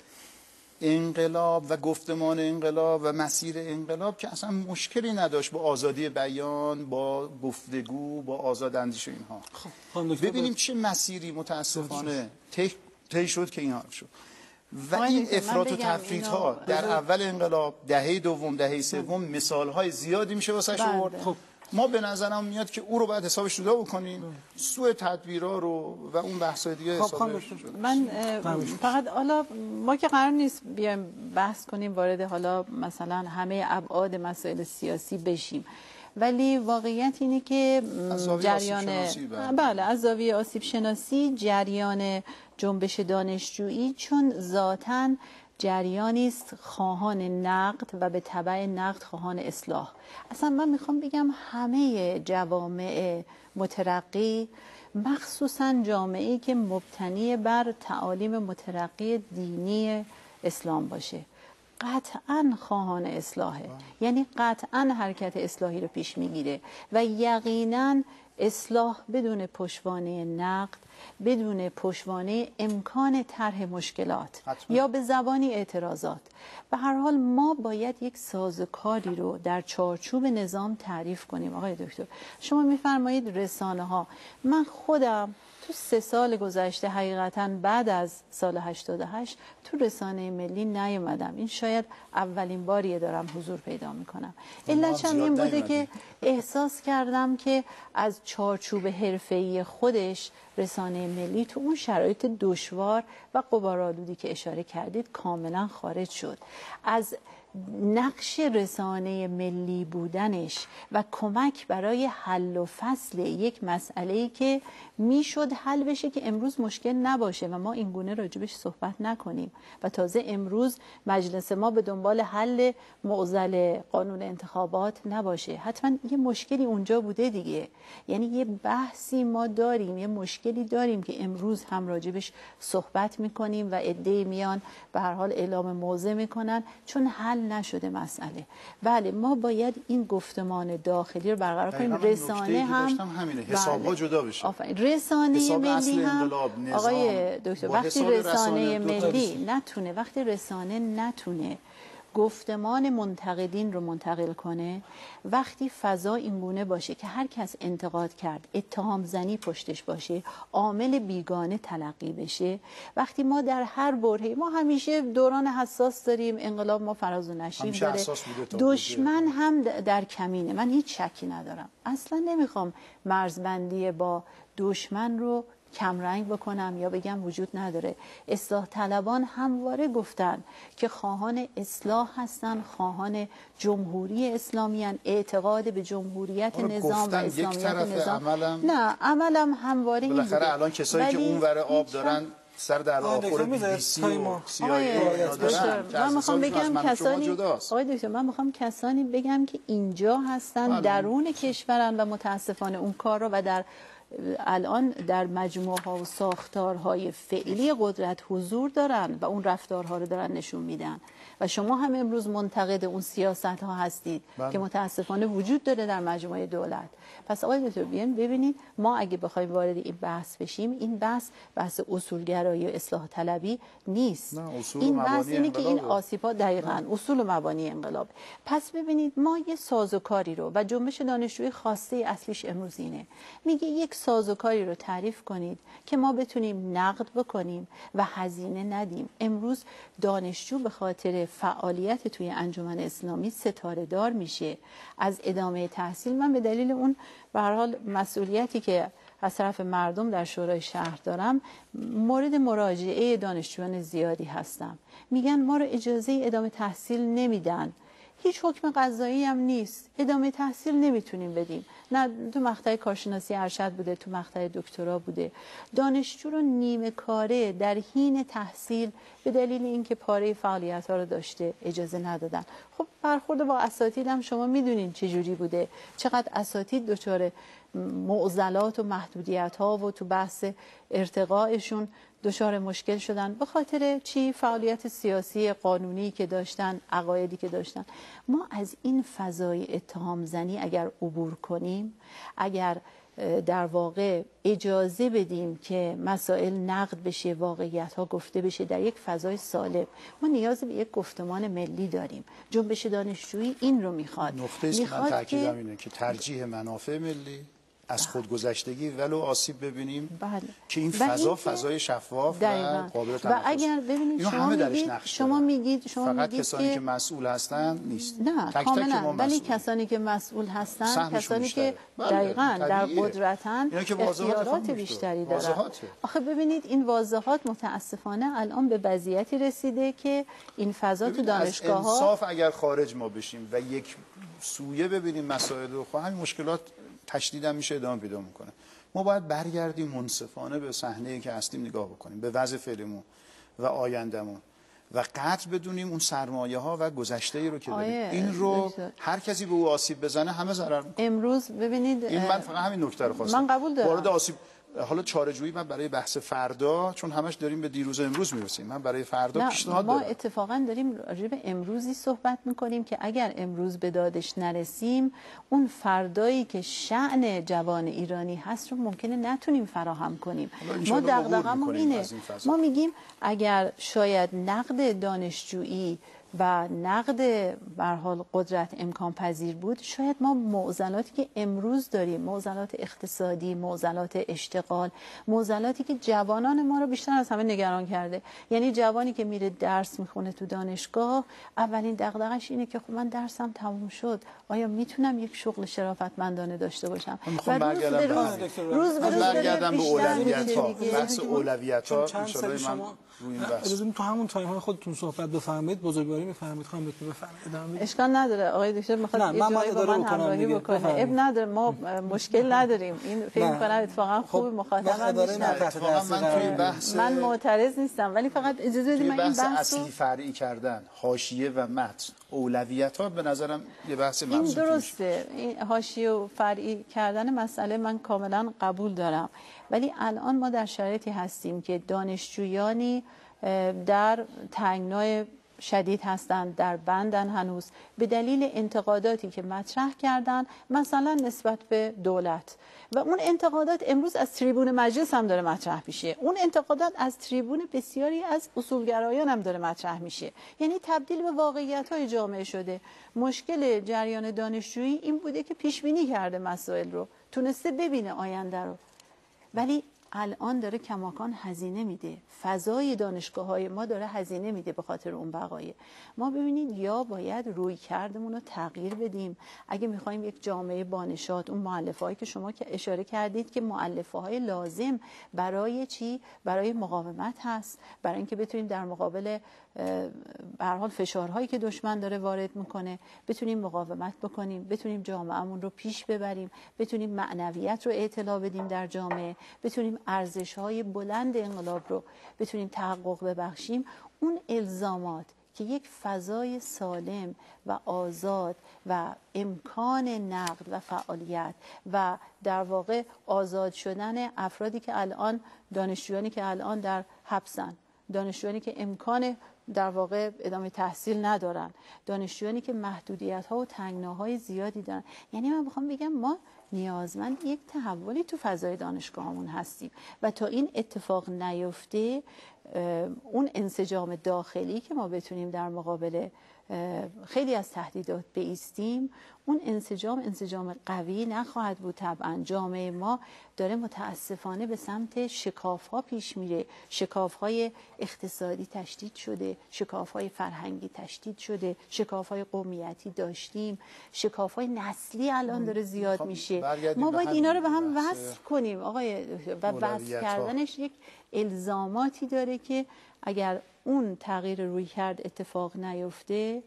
انقلاب و گفتمان انقلاب و مسیر انقلاب که اصلا مشکلی نداشت با آزادی بیان، با گفتگو، با آزاد اندیشه اینها. خب ببینیم چه مسیری متاسفانه طی شد که اینها شد. و این افراط و تفریط ها در اول انقلاب، دهه دوم، دهه سوم مثال های زیادی میشه واسه شما. خب ما به نظرم میاد که او رو باید حسابش جدا بکنیم، سوء تدبیرها رو و اون بحث‌های دیگه حسابش. من فقط حالا ما که قرار نیست بیایم بحث کنیم وارد حالا مثلا همه ابعاد مسائل سیاسی بشیم، ولی واقعیت اینه که جریان بله از زاویه آسیب شناسی جریان جنبش دانشجویی چون ذاتاً جریانی است خواهان نقد و به تبع نقد خواهان اصلاح. اصلا من میخوام بگم همه جوامع مترقی، مخصوصا جامعه‌ای که مبتنی بر تعالیم مترقی دینی اسلام باشه، قطعاً خواهان اصلاحه. یعنی قطعاً حرکت اصلاحی رو پیش میگیره و یقیناً اصلاح بدون پشتوانه نقد، بدون پشتوانه امکان طرح مشکلات حتما. یا به زبانی اعتراضات. به هر حال ما باید یک سازوکاری رو در چارچوب نظام تعریف کنیم. آقای دکتر شما میفرمایید رسانه ها، من خودم تو سه سال گذشته حقیقتا بعد از سال هشتاد و هشت تو رسانه ملی نیومدم. این شاید اولین باریه دارم حضور پیدا میکنم. علتش هم این بوده که احساس کردم که از چارچوب حرفه‌ای خودش رسانه ملی تو اون شرایط دشوار و غبارآلودی که اشاره کردید کاملا خارج شد. از نقش رسانه ملی بودنش و کمک برای حل و فصل یک مسئله‌ای که میشد حل بشه که امروز مشکل نباشه و ما این گونه راجبش صحبت نکنیم و تازه امروز مجلس ما به دنبال حل معضل قانون انتخابات نباشه. حتما یه مشکلی اونجا بوده دیگه، یعنی یه بحثی ما داریم، یه مشکلی داریم که امروز هم راجبش صحبت میکنیم و عده‌ای میان به هر حال اعلام موضع میکنن چون حل نشده مسئله. بله ما باید این گفتمان داخلی رو برقرار کنیم. رسانه هم همینه، حساب‌ها جدا بشه. رسانه ملی هم آقای دکتر وقتی رسانه ملی نتونه وقتی رسانه نتونه گفتمان منتقدین رو منتقل کنه، وقتی فضا اینگونه باشه که هر کس انتقاد کرد اتهام زنی پشتش باشه، عامل بیگانه تلقی بشه، وقتی ما در هر برهه ما همیشه دوران حساس داریم، انقلاب ما فراز و نشیب داره، دشمن هم در کمینه، من هیچ شکی ندارم، اصلا نمیخوام مرزبندی با دشمن رو کمرنگ بکنم یا بگم وجود نداره. اصلاح طلبان همواره گفتن که خواهان اصلاح هستن، خواهان جمهوری اسلامی هن، اعتقاد به جمهوریت نظام و اسلامیت نظام. عملم نه عملم همواره این بوده. الان کسایی که اون ور آب دارن سر در آخر بی بی سی و سی آی ای دارن، من میخوام بگم کسانی آقای دکتر من میخوام کسانی بگم که اینجا هستن، درون کشورن و متاسفانه اون کار رو و در الان در مجموعه ها و ساختارهای فعلی قدرت حضور دارن و اون رفتارها رو دارن نشون میدن و شما هم امروز منتقد اون سیاست ها هستید بله. که متاسفانه وجود داره در مجموعه دولت. پس آقای دکتر بیان ببینید ما اگه بخوایم وارد این بحث بشیم، این بحث بحث اصولگرایی و اصلاح طلبی نیست، این بحث اینه که این آسیب‌ها دقیقاً اصول و مبانی انقلاب. پس ببینید ما یه سازوکاری رو و جنبش دانشجویی خواسته اصلیش امروز اینه، میگه یک سازوکاری رو تعریف کنید که ما بتونیم نقد بکنیم و هزینه ندیم. امروز دانشجو به خاطر فعالیت توی انجمن اسلامی ستاره دار میشه از ادامه تحصیل. من به دلیل اون به هر حال مسئولیتی که از طرف مردم در شورای شهر دارم مورد مراجعه دانشجویان زیادی هستم، میگن ما رو اجازه ادامه تحصیل نمیدن، هیچ حکم قضایی هم نیست، ادامه تحصیل نمیتونیم بدیم، نه تو مقطع کارشناسی ارشد بوده، تو مقطع دکترا بوده، دانشجو رو نیمه کاره در حین تحصیل به دلیل اینکه پاره فعالیت ها رو داشته اجازه ندادن. خب برخورد با اساتید هم شما میدونین چه جوری بوده، چقدر اساتید دچار معضلات و محدودیت ها و تو بحث ارتقائشون دچار مشکل شدن به خاطر چی؟ فعالیت سیاسی قانونی که داشتن، عقایدی که داشتن. ما از این فضای اتهام زنی اگر عبور کنیم، اگر در واقع اجازه بدیم که مسائل نقد بشه، واقعیت ها گفته بشه در یک فضای سالم، ما نیاز به یک گفتمان ملی داریم. جنبش دانشجویی این رو میخواد. نقطه است که من تاکیدم اینه که ترجیح منافع ملی از خودگذشتگی ولو آسیب ببینیم، بله. که این فضا فضای شفاف و قابل تنفس. و اگر ببینید شما میگید شما میگید شما فقط میگید کسانی که, که مسئول هستن نیست. نه تک کاملا، ولی کسانی که مسئول هستن، کسانی که دقیقاً در قدرتن، اختیارات بیشتری دارن. آخه ببینید این واضحات متاسفانه الان به وضعیتی رسیده که این فضا تو دانشگاه ها انصاف اگر خارج ما بشیم و یک سویه ببینیم مسائل رو، خب همین مشکلات تشدید هم میشه ادامه پیدا میکنه. ما باید برگردیم منصفانه به صحنه‌ای که هستیم نگاه بکنیم، به وضع فعلیمون و آیندهمون و قطع بدونیم اون سرمایه ها و گذشته‌ای رو که داریم. این رو هر کسی به او آسیب بزنه همه ضرر میکنه. امروز ببینید این من فقط همین نکته رو خواستم. من قبول دارم. وارد آسیب حالا چاره‌جویی من برای بحث فردا، چون همش داریم به دیروز و امروز میرسیم، من برای فردا پیشنهاد ما دارم. ما اتفاقا داریم راجع به امروزی صحبت میکنیم که اگر امروز به دادش نرسیم، اون فردایی که شأن جوان ایرانی هست رو ممکنه نتونیم فراهم کنیم. ما دغدغه‌مون اینه، ما میگیم اگر شاید نقد دانشجویی و نقد به هر حال قدرت امکان پذیر بود، شاید ما معضلاتی که امروز داریم، معضلات اقتصادی، معضلات اشتغال، معضلاتی که جوانان ما رو بیشتر از همه نگران کرده، یعنی جوانی که میره درس میخونه تو دانشگاه، اولین دغدغش اینه که خب من درسم تموم شد، آیا میتونم یک شغل شرافتمندانه داشته باشم؟ و روز به روز روز به روز برگردم به اولویت‌ها، بحث اولویت‌ها ان شاء الله من روی این بحث تو همون تایم های خودتون صحبت بفرمایید. بزرگواری همراهی می‌فرمایید خانم دکتر بفرمایید. اشکال نداره آقای دکتر می‌خواد یه جایی با من همراهی بکنه. اب نداره، ما مشکل نداریم. این فکر کنم اتفاقا خوب مخاطبم اتفاقا من توی بحث من معترض نیستم، ولی فقط اجازه بدید من این بحث اصلی فرعی کردن حاشیه و متن اولویت‌ها به نظرم یه بحث این درسته. این حاشیه و فرعی کردن مسئله من کاملا قبول دارم، ولی الان ما در شرایطی هستیم که دانشجویانی در تنگنای شدید هستند، در بندن هنوز به دلیل انتقاداتی که مطرح کردن، مثلا نسبت به دولت، و اون انتقادات امروز از تریبون مجلس هم داره مطرح میشه، اون انتقادات از تریبون بسیاری از اصولگرایان هم داره مطرح میشه، یعنی تبدیل به واقعیت‌های جامعه شده. مشکل جریان دانشجویی این بوده که پیش بینی کرده مسائل رو، تونسته ببینه آینده رو، ولی الان داره کماکان هزینه میده. فضای دانشگاه‌های ما داره هزینه میده به خاطر اون بقایه. ما ببینید یا باید روی کردمون رو تغییر بدیم اگه میخوایم یک جامعه بانشاد، اون مؤلفه‌هایی که شما که اشاره کردید که مؤلفه‌های لازم برای چی؟ برای مقاومت هست، برای اینکه بتونیم در مقابل به هر حال فشارهایی که دشمن داره وارد میکنه بتونیم مقاومت بکنیم، بتونیم جامعهمون رو پیش ببریم، بتونیم معنویت رو اطلاع بدیم در جامعه، بتونیم ارزش‌های بلند انقلاب رو بتونیم تحقق ببخشیم. اون الزامات که یک فضای سالم و آزاد و امکان نقد و فعالیت و در واقع آزاد شدن افرادی که الان دانشجویانی که الان در حبسن، دانشجویانی که امکان در واقع ادامه تحصیل ندارن، دانشجویانی که محدودیت‌ها و تنگناهای زیادی دارن، یعنی من بخوام بگم ما نیازمند یک تحولی تو فضای دانشگاهمون هستیم و تا این اتفاق نیفته اون انسجام داخلی که ما بتونیم در مقابل خیلی از تهدیدات بایستیم، اون انسجام انسجام قوی نخواهد بود. طبعا جامعه ما داره متاسفانه به سمت شکاف‌ها پیش میره، شکاف‌های اقتصادی تشدید شده، شکاف‌های فرهنگی تشدید شده، شکاف‌های قومیتی داشتیم، شکاف‌های نسلی الان داره زیاد میشه. ما باید اینا رو به هم وصل کنیم آقای، و وصل کردنش یک الزاماتی داره که اگر اون تغییر روی کرد اتفاق نیفته،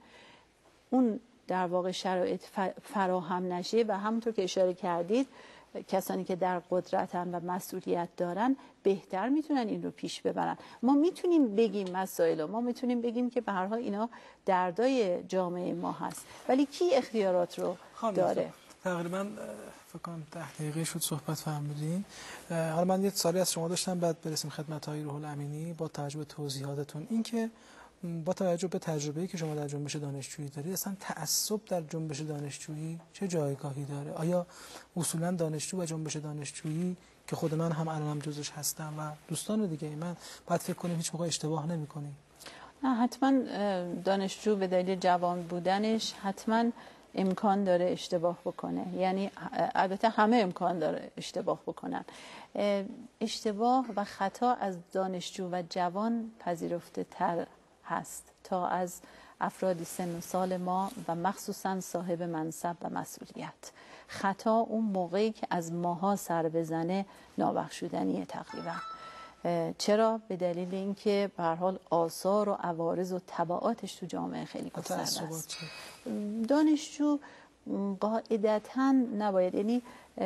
اون در واقع شرایط فراهم نشه و همونطور که اشاره کردید کسانی که در قدرتن و مسئولیت دارن بهتر میتونن این رو پیش ببرن. ما میتونیم بگیم مسائل، ما میتونیم بگیم که به هر حال اینا دردای جامعه ما هست، ولی کی اختیارات رو داره؟ تقریبا فکر کنم ده دقیقه شد صحبت فرمودین. حالا من یه سوالی از شما داشتم بعد برسیم خدمت های روح الامینی با توجه به توضیحاتتون، این که با توجه به تجربه‌ای که شما در جنبش دانشجویی دارید، اصلا تعصب در جنبش دانشجویی چه جایگاهی داره؟ آیا اصولا دانشجو و جنبش دانشجویی که خود من هم الانم جزش هستم و دوستان دیگه من باید فکر کنیم هیچ موقع اشتباه نمی‌کنیم؟ نه حتما دانشجو به دلیل جوان بودنش حتما امکان داره اشتباه بکنه، یعنی البته همه امکان داره اشتباه بکنن. اشتباه و خطا از دانشجو و جوان پذیرفته تر هست تا از افراد سن و سال ما و مخصوصا صاحب منصب و مسئولیت. خطا اون موقعی که از ماها سر بزنه نابخشودنیه تقریبا. چرا؟ به دلیل اینکه به هر حال آثار و عوارض و تبعاتش تو جامعه خیلی گسترده است. دانشجو قاعدتاً نباید، یعنی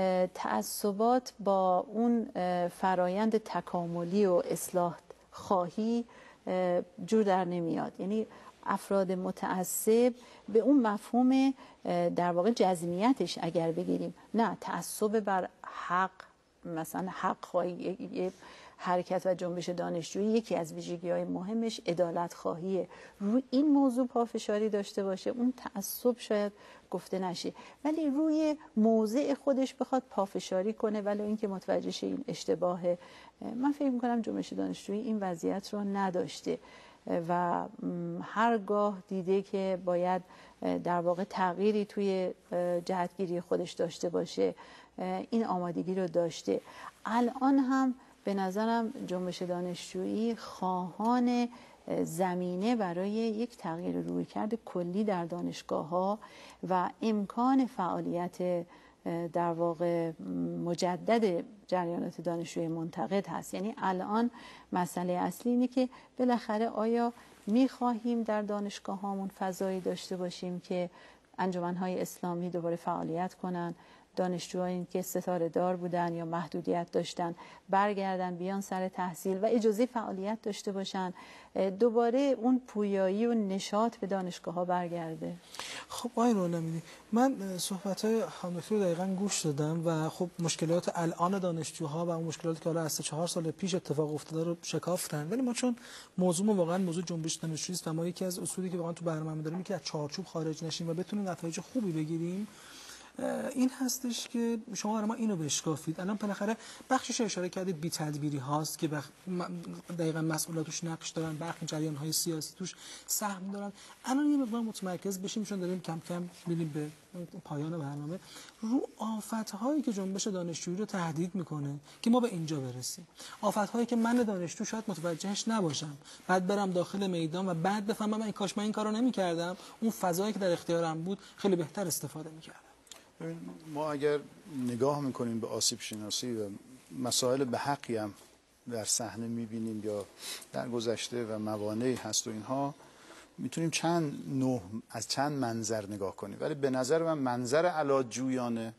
تعصبات با اون فرایند تکاملی و اصلاح خواهی جور در نمیاد. یعنی افراد متعصب به اون مفهوم در واقع جزمیتش اگر بگیریم، نه تعصب بر حق، مثلا حق خواهی، حرکت و جنبش دانشجویی یکی از ویژگی‌های مهمش عدالت خواهیه، روی این موضوع پافشاری داشته باشه، اون تعصب شاید گفته نشه، ولی روی موضع خودش بخواد پافشاری کنه ولی اینکه متوجه شه این اشتباهه. من فکر می‌کنم جنبش دانشجویی این وضعیت رو نداشته و هرگاه دیده که باید در واقع تغییری توی جهتگیری خودش داشته باشه این آمادگی رو داشته. الان هم به نظرم جنبش دانشجویی خواهان زمینه برای یک تغییر رویکرد کلی در دانشگاه‌ها و امکان فعالیت در واقع مجدد جریانات دانشجویی منتقد هست. یعنی الان مسئله اصلی اینه که بالاخره آیا میخواهیم در دانشگاه هامون فضایی داشته باشیم که انجمنهای اسلامی دوباره فعالیت کنن، دانشجوهایی که ستاره دار بودن یا محدودیت داشتن برگردن بیان سر تحصیل و اجازه فعالیت داشته باشن، دوباره اون پویایی و نشاط به دانشگاه ها برگرده. خب آقای رولمیدی، من صحبت های خانم دکتر رو دقیقاً گوش دادم و خب مشکلات الان دانشجوها و اون مشکلاتی که حالا از چهار سال پیش اتفاق افتاده رو شکافتن، ولی ما چون موضوع واقعا موضوع جنبش دانشجویی است و ما یکی از اصولی که واقعا تو برنامه داریم که از چارچوب خارج نشیم و بتونیم نتایج خوبی بگیریم، این هستش که شما برای ما اینو بشکافید. الان بالاخره بخشش اشاره کردید بی تدبیری هاست که بخ... دقیقاً مسئولات توش نقش دارن، برخی جریان های سیاسی توش سهم دارن. الان یه مقدار متمرکز بشیم، چون داریم کم کم میریم به پایان برنامه، رو آفت هایی که جنبش دانشجویی رو تهدید میکنه که ما به اینجا برسیم. آفت هایی که من دانشجو شاید متوجهش نباشم، بعد برم داخل میدان و بعد بفهمم من کاش من این کارو نمیکردم، اون فضایی که در اختیارم بود خیلی بهتر استفاده میکردم. ما اگر نگاه میکنیم به آسیب شناسی و مسائل به حقی هم در صحنه میبینیم یا در گذشته و موانعی هست و اینها، میتونیم چند نوع از چند منظر نگاه کنیم، ولی به نظر من منظر علاجویانه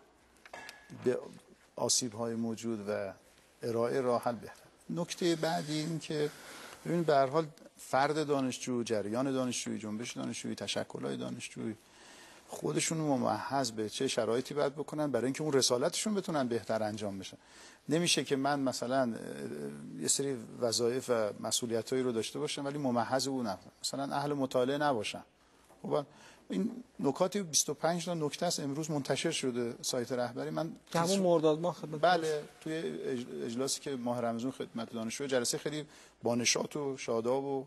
به آسیب های موجود و ارائه راه حل بهتر. نکته بعدی این که ببینید به هر حال فرد دانشجو، جریان دانشجویی، جنبش دانشجویی، تشکل‌های دانشجویی خودشون ممحض به چه شرایطی باید بکنن برای اینکه اون رسالتشون بتونن بهتر انجام بشه. نمیشه که من مثلا یه سری وظایف و مسئولیتایی رو داشته باشم ولی ممحض اون نباشم، مثلا اهل مطالعه نباشم. خب این نکاتی بیست و پنج تا نکته است امروز منتشر شده سایت رهبری. من همون مرداد ماه خدمت بله توی اجلاسی که ماه رمضان خدمت دانشجو، جلسه خیلی با نشاط و شاداب و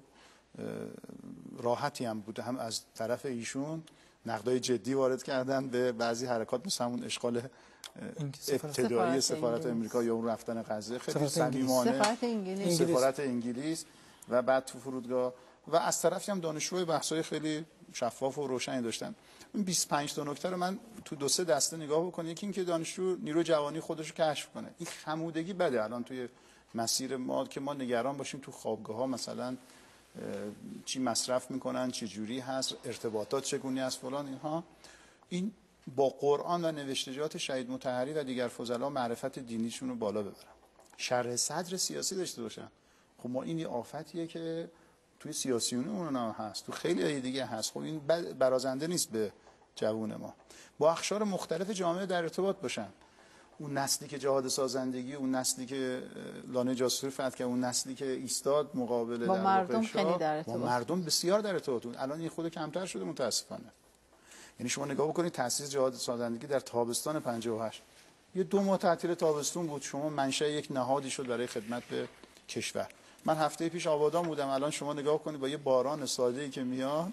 راحتی هم بوده، هم از طرف ایشون نقدای جدی وارد کردن به بعضی حرکات مثل همون اشغال ابتدایی سفارت امریکا یا اون رفتن غزه خیلی صمیمانه، سفارت انگلیس سفارت انگلیس و بعد تو فرودگاه، و از طرفی هم دانشجوی بحث‌های خیلی شفاف و روشنی داشتن. این بیست و پنج تا نکته رو من تو دو سه دسته نگاه بکنم. یکی اینکه دانشجو نیروی جوانی خودش رو کشف کنه. این خمودگی بده الان توی مسیر ما که ما نگران باشیم تو خوابگاه‌ها مثلا چی مصرف میکنن، چه جوری هست، ارتباطات چگونه است فلان اینها. این با قرآن و نوشتجات شهید مطهری و دیگر فضلا معرفت دینیشون رو بالا ببرن، شرح صدر سیاسی داشته باشن. خب ما این یه آفتیه که توی سیاسیون اونها هست، تو خیلی دیگه هست. خب این برازنده نیست به جوون ما. با اقشار مختلف جامعه در ارتباط باشن. اون نسلی که جهاد سازندگی، اون نسلی که لانه جاسوسی فتح کرد، اون نسلی که ایستاد مقابل با در مردم خیلی در ارتباط، با مردم بسیار در ارتباط. الان این خود کمتر شده متاسفانه. یعنی شما نگاه بکنید تأسیس جهاد سازندگی در تابستان پنجاه و هشت، یه دو ماه تعطیل تابستون بود، شما منشأ یک نهادی شد برای خدمت به کشور. من هفته پیش آبادان بودم، الان شما نگاه کنید با یه باران ساده‌ای که میاد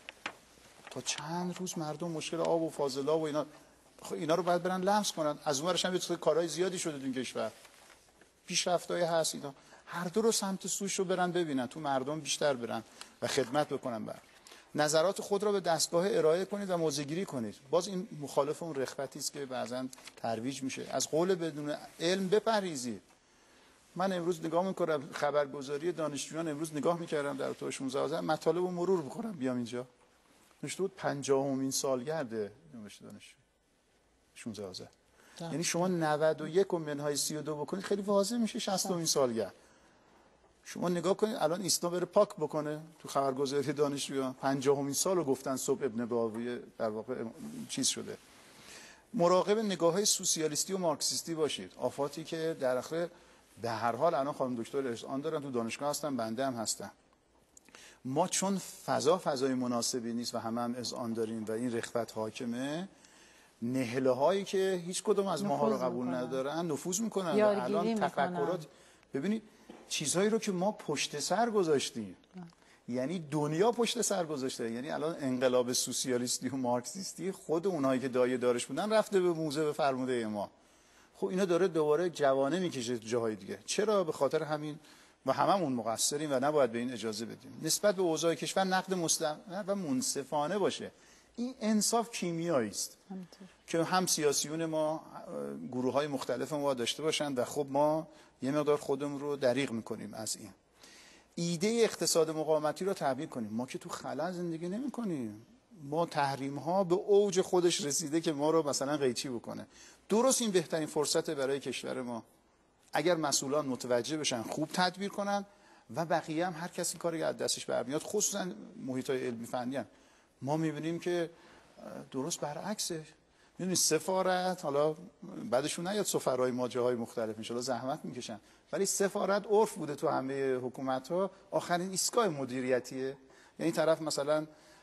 تا چند روز مردم مشکل آب و فاضلاب و اینا، خب اینا رو باید برن لمس کنن. از اون ورش هم یه کارهای زیادی شده تو این کشور، پیشرفت‌های هست، اینا هر دو رو سمت سوش رو برن ببینن، تو مردم بیشتر برن و خدمت بکنن. بر نظرات خود را به دستگاه ارائه کنید و موضع‌گیری کنید. باز این مخالف اون رغبتی است که بعضا ترویج میشه، از قول بدون علم بپرهیزید. من امروز نگاه میکنم خبرگزاری دانشجویان، امروز نگاه میکردم در اتاق شانزده آذر، مطالب رو مرور بکنم بیام اینجا، نوشته بود پنجاهمین سالگرد نوشته دانشجو شانزده آذر. یعنی شما نود و یک و منهای سی و دو بکنید خیلی واضح میشه شصتمین سالگرد. شما نگاه کنید الان ایسنا بره پاک بکنه تو خبرگزاری دانشجویان، پنجاهمین سالو گفتن صبح ابن باویه در واقع چیز شده. مراقب نگاه‌های سوسیالیستی و مارکسیستی باشید، آفاتی که در آخر به هر حال الان خانم دکتر ارسان دارن تو دانشگاه هستن، بنده هم هستم. ما چون فضا فضای مناسبی نیست و همه هم اذعان داریم و این رغبت حاکمه، نهله هایی که هیچ کدوم از ماها رو قبول میکنن. ندارن نفوذ میکنن. الان تفکرات ببینید چیزهایی رو که ما پشت سر گذاشتیم، یعنی دنیا پشت سر گذاشته، یعنی الان انقلاب سوسیالیستی و مارکسیستی خود اونایی که دایه دارش بودن رفته به موزه به فرموده ما. خب اینا داره دوباره جوانه میکشه جاهای دیگه. چرا؟ به خاطر همین و هممون مقصریم و نباید به این اجازه بدیم. نسبت به اوضاع کشور نقد مستمر و منصفانه باشه. این انصاف کیمیایی است که هم سیاسیون ما، گروه های مختلف ما داشته باشند و خب ما یه مقدار خودمون رو دریغ میکنیم از این. ایده اقتصاد مقاومتی رو تبیین کنیم. ما که تو خلا زندگی نمی کنیم. ما تحریم ها به اوج خودش رسیده که ما رو مثلا قیچی بکنه. درست این بهترین فرصت برای کشور ما. اگر مسئولان متوجه بشن، خوب تدبیر کنن و بقیه هم هر کسی کاری از دستش برمیاد، خصوصا محیط‌های علمی فنی هم. ما می‌بینیم که درست برعکسه. می‌دونید سفارت، حالا بعدشون نیاد سفرای ما جاهای مختلف ان شاءالله زحمت میکشن، ولی سفارت عرف بوده تو همه حکومت‌ها آخرین ایستگاه مدیریتیه. یعنی طرف مثلا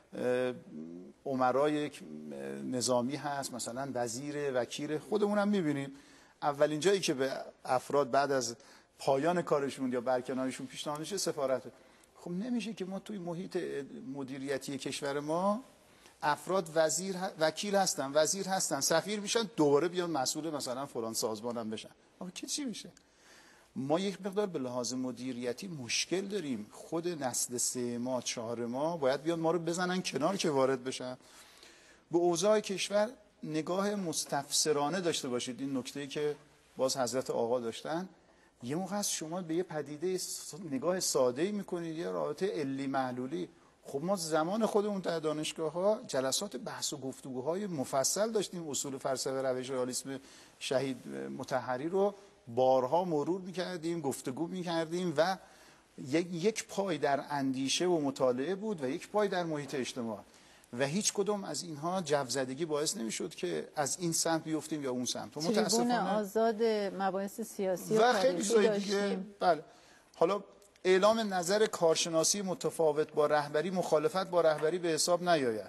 عمرای یک نظامی هست، مثلا وزیر، وکیل، خودمون هم می‌بینیم اولین جایی که به افراد بعد از پایان کارشون یا برکناریشون پیشنهاد میشه سفارته. خب نمیشه که ما توی محیط مدیریتی کشور ما افراد وزیر وکیل هستن، وزیر هستن، سفیر میشن، دوباره بیان مسئول مثلا فلان سازمان هم بشن. اما چه چی میشه؟ ما یک مقدار به لحاظ مدیریتی مشکل داریم. خود نسل سه ما، چهار ما باید بیان ما رو بزنن کنار که وارد بشن. به اوضاع کشور نگاه مستفسرانه داشته باشید. این نکته‌ای که باز حضرت آقا داشتن، یه موقع از شما به یه پدیده نگاه ساده‌ای میکنید، یه رابطه علی معلولی. خب ما زمان خودمون در دانشگاه‌ها جلسات بحث و گفتگوهای مفصل داشتیم. اصول فلسفه روش رئالیسم شهید مطهری رو بارها مرور میکردیم، گفتگو میکردیم و یک پای در اندیشه و مطالعه بود و یک پای در محیط اجتماع و هیچ کدوم از اینها جوزدگی باعث نمیشد که از این سمت بیفتیم یا اون سمت. تریبون آزاد مباحث سیاسی و خیلی چیزای دیگه. بله. حالا اعلام نظر کارشناسی متفاوت با رهبری، مخالفت با رهبری به حساب نیاید.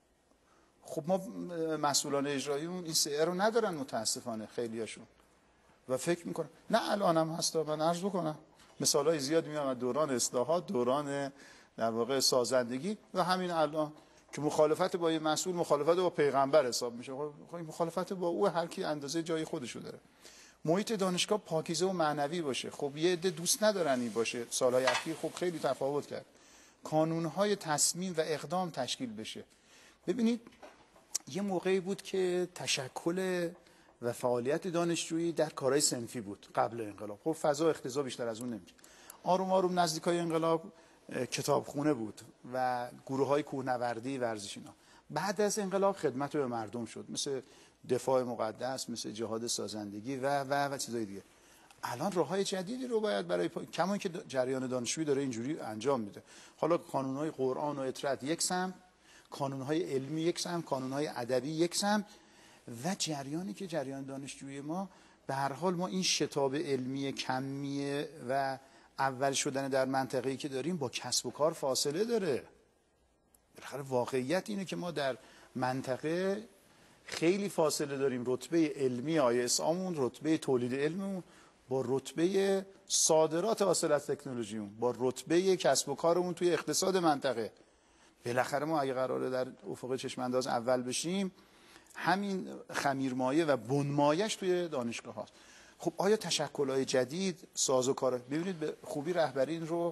خب ما مسئولان اجراییمون این سعی رو ندارن متاسفانه خیلیاشون و فکر میکنن نه الانم هست. من عرض بکنم مثالای زیاد میام از دوران اصلاحات، دوران در واقع سازندگی و همین الان که مخالفت با یه مسئول مخالفت با پیغمبر حساب میشه. خب مخالفت با او هر کی اندازه جای خودشو داره. محیط دانشگاه پاکیزه و معنوی باشه. خب یه عده دوست ندارن این باشه. سالهای اخیر خب خیلی تفاوت کرد. کانونهای تصمیم و اقدام تشکیل بشه. ببینید یه موقعی بود که تشکل و فعالیت دانشجویی در کارهای صنفی بود قبل انقلاب. خب فضا اقتضا بیشتر از اون نمیشه. آروم آروم نزدیکای انقلاب کتابخونه بود و گروه‌های کوهنوردی، ورزش اینا. بعد از انقلاب خدمت به مردم شد، مثل دفاع مقدس، مثل جهاد سازندگی و و و چیزای دیگه. الان راه‌های جدیدی رو باید برای پا... کما که جریان دانشجویی داره اینجوری انجام میده. حالا کانون‌های قرآن و اطرت یک سمت، کانون‌های علمی یک سمت، کانون‌های ادبی یک سمت و جریانی که جریان دانشجویی ما به هر حال ما این شتاب علمی کمیه و اول شدن در منطقه‌ای که داریم با کسب و کار فاصله داره. بالاخره واقعیت اینه که ما در منطقه خیلی فاصله داریم. رتبه علمی آی اس آمون، رتبه تولید علممون با رتبه صادرات حاصل از تکنولوژیمون، با رتبه کسب و کارمون توی اقتصاد منطقه. بالاخره ما اگه قراره در افق چشم انداز اول بشیم، همین خمیرمایه و بنمایش توی دانشگاه هاست. خب آیا تشکل‌های جدید سازوکار، ببینید به خوبی رهبری این رو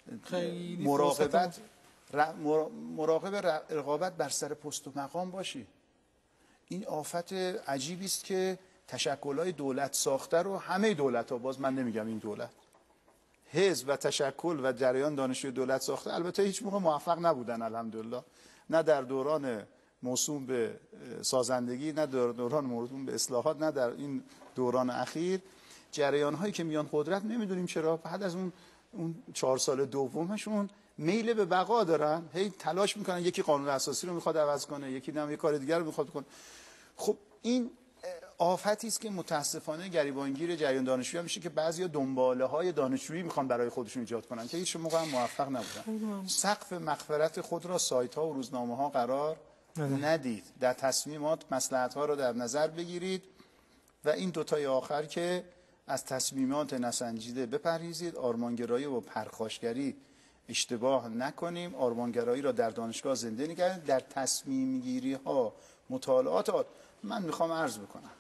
مراقبت مراقب رقابت بر سر پست و مقام باشی. این آفت عجیبی است که تشکل‌های دولت ساخته رو همه دولت‌ها، باز من نمیگم این دولت، حزب و تشکل و جریان دانشجوی دولت ساخته البته هیچ موقع موفق نبودن الحمدلله، نه در دوران موسوم به سازندگی، نه در دوران موسوم به اصلاحات، نه در این دوران اخیر. جریان هایی که میان قدرت نمیدونیم چرا بعد از اون اون چهار سال دومشون میل به بقا دارن، هی تلاش میکنن یکی قانون اساسی رو میخواد عوض کنه، یکی هم یه کار دیگر رو میخواد کنه. خب این آفتی است که متاسفانه گریبانگیر جریان دانشجویی میشه که بعضیا دنباله های دانشجویی میخوان برای خودشون ایجاد کنن که هیچ موقع هم موفق نبودن. سقف مغفرت خود را سایت ها و روزنامه ها قرار ندید. در تصمیمات مصلحت ها رو در نظر بگیرید و این دوتای آخر که از تصمیمات نسنجیده بپرهیزید. آرمانگرایی و پرخاشگری اشتباه نکنیم. آرمانگرایی را در دانشگاه زنده نگردیم. در تصمیم گیری ها مطالعات ها. من میخوام عرض بکنم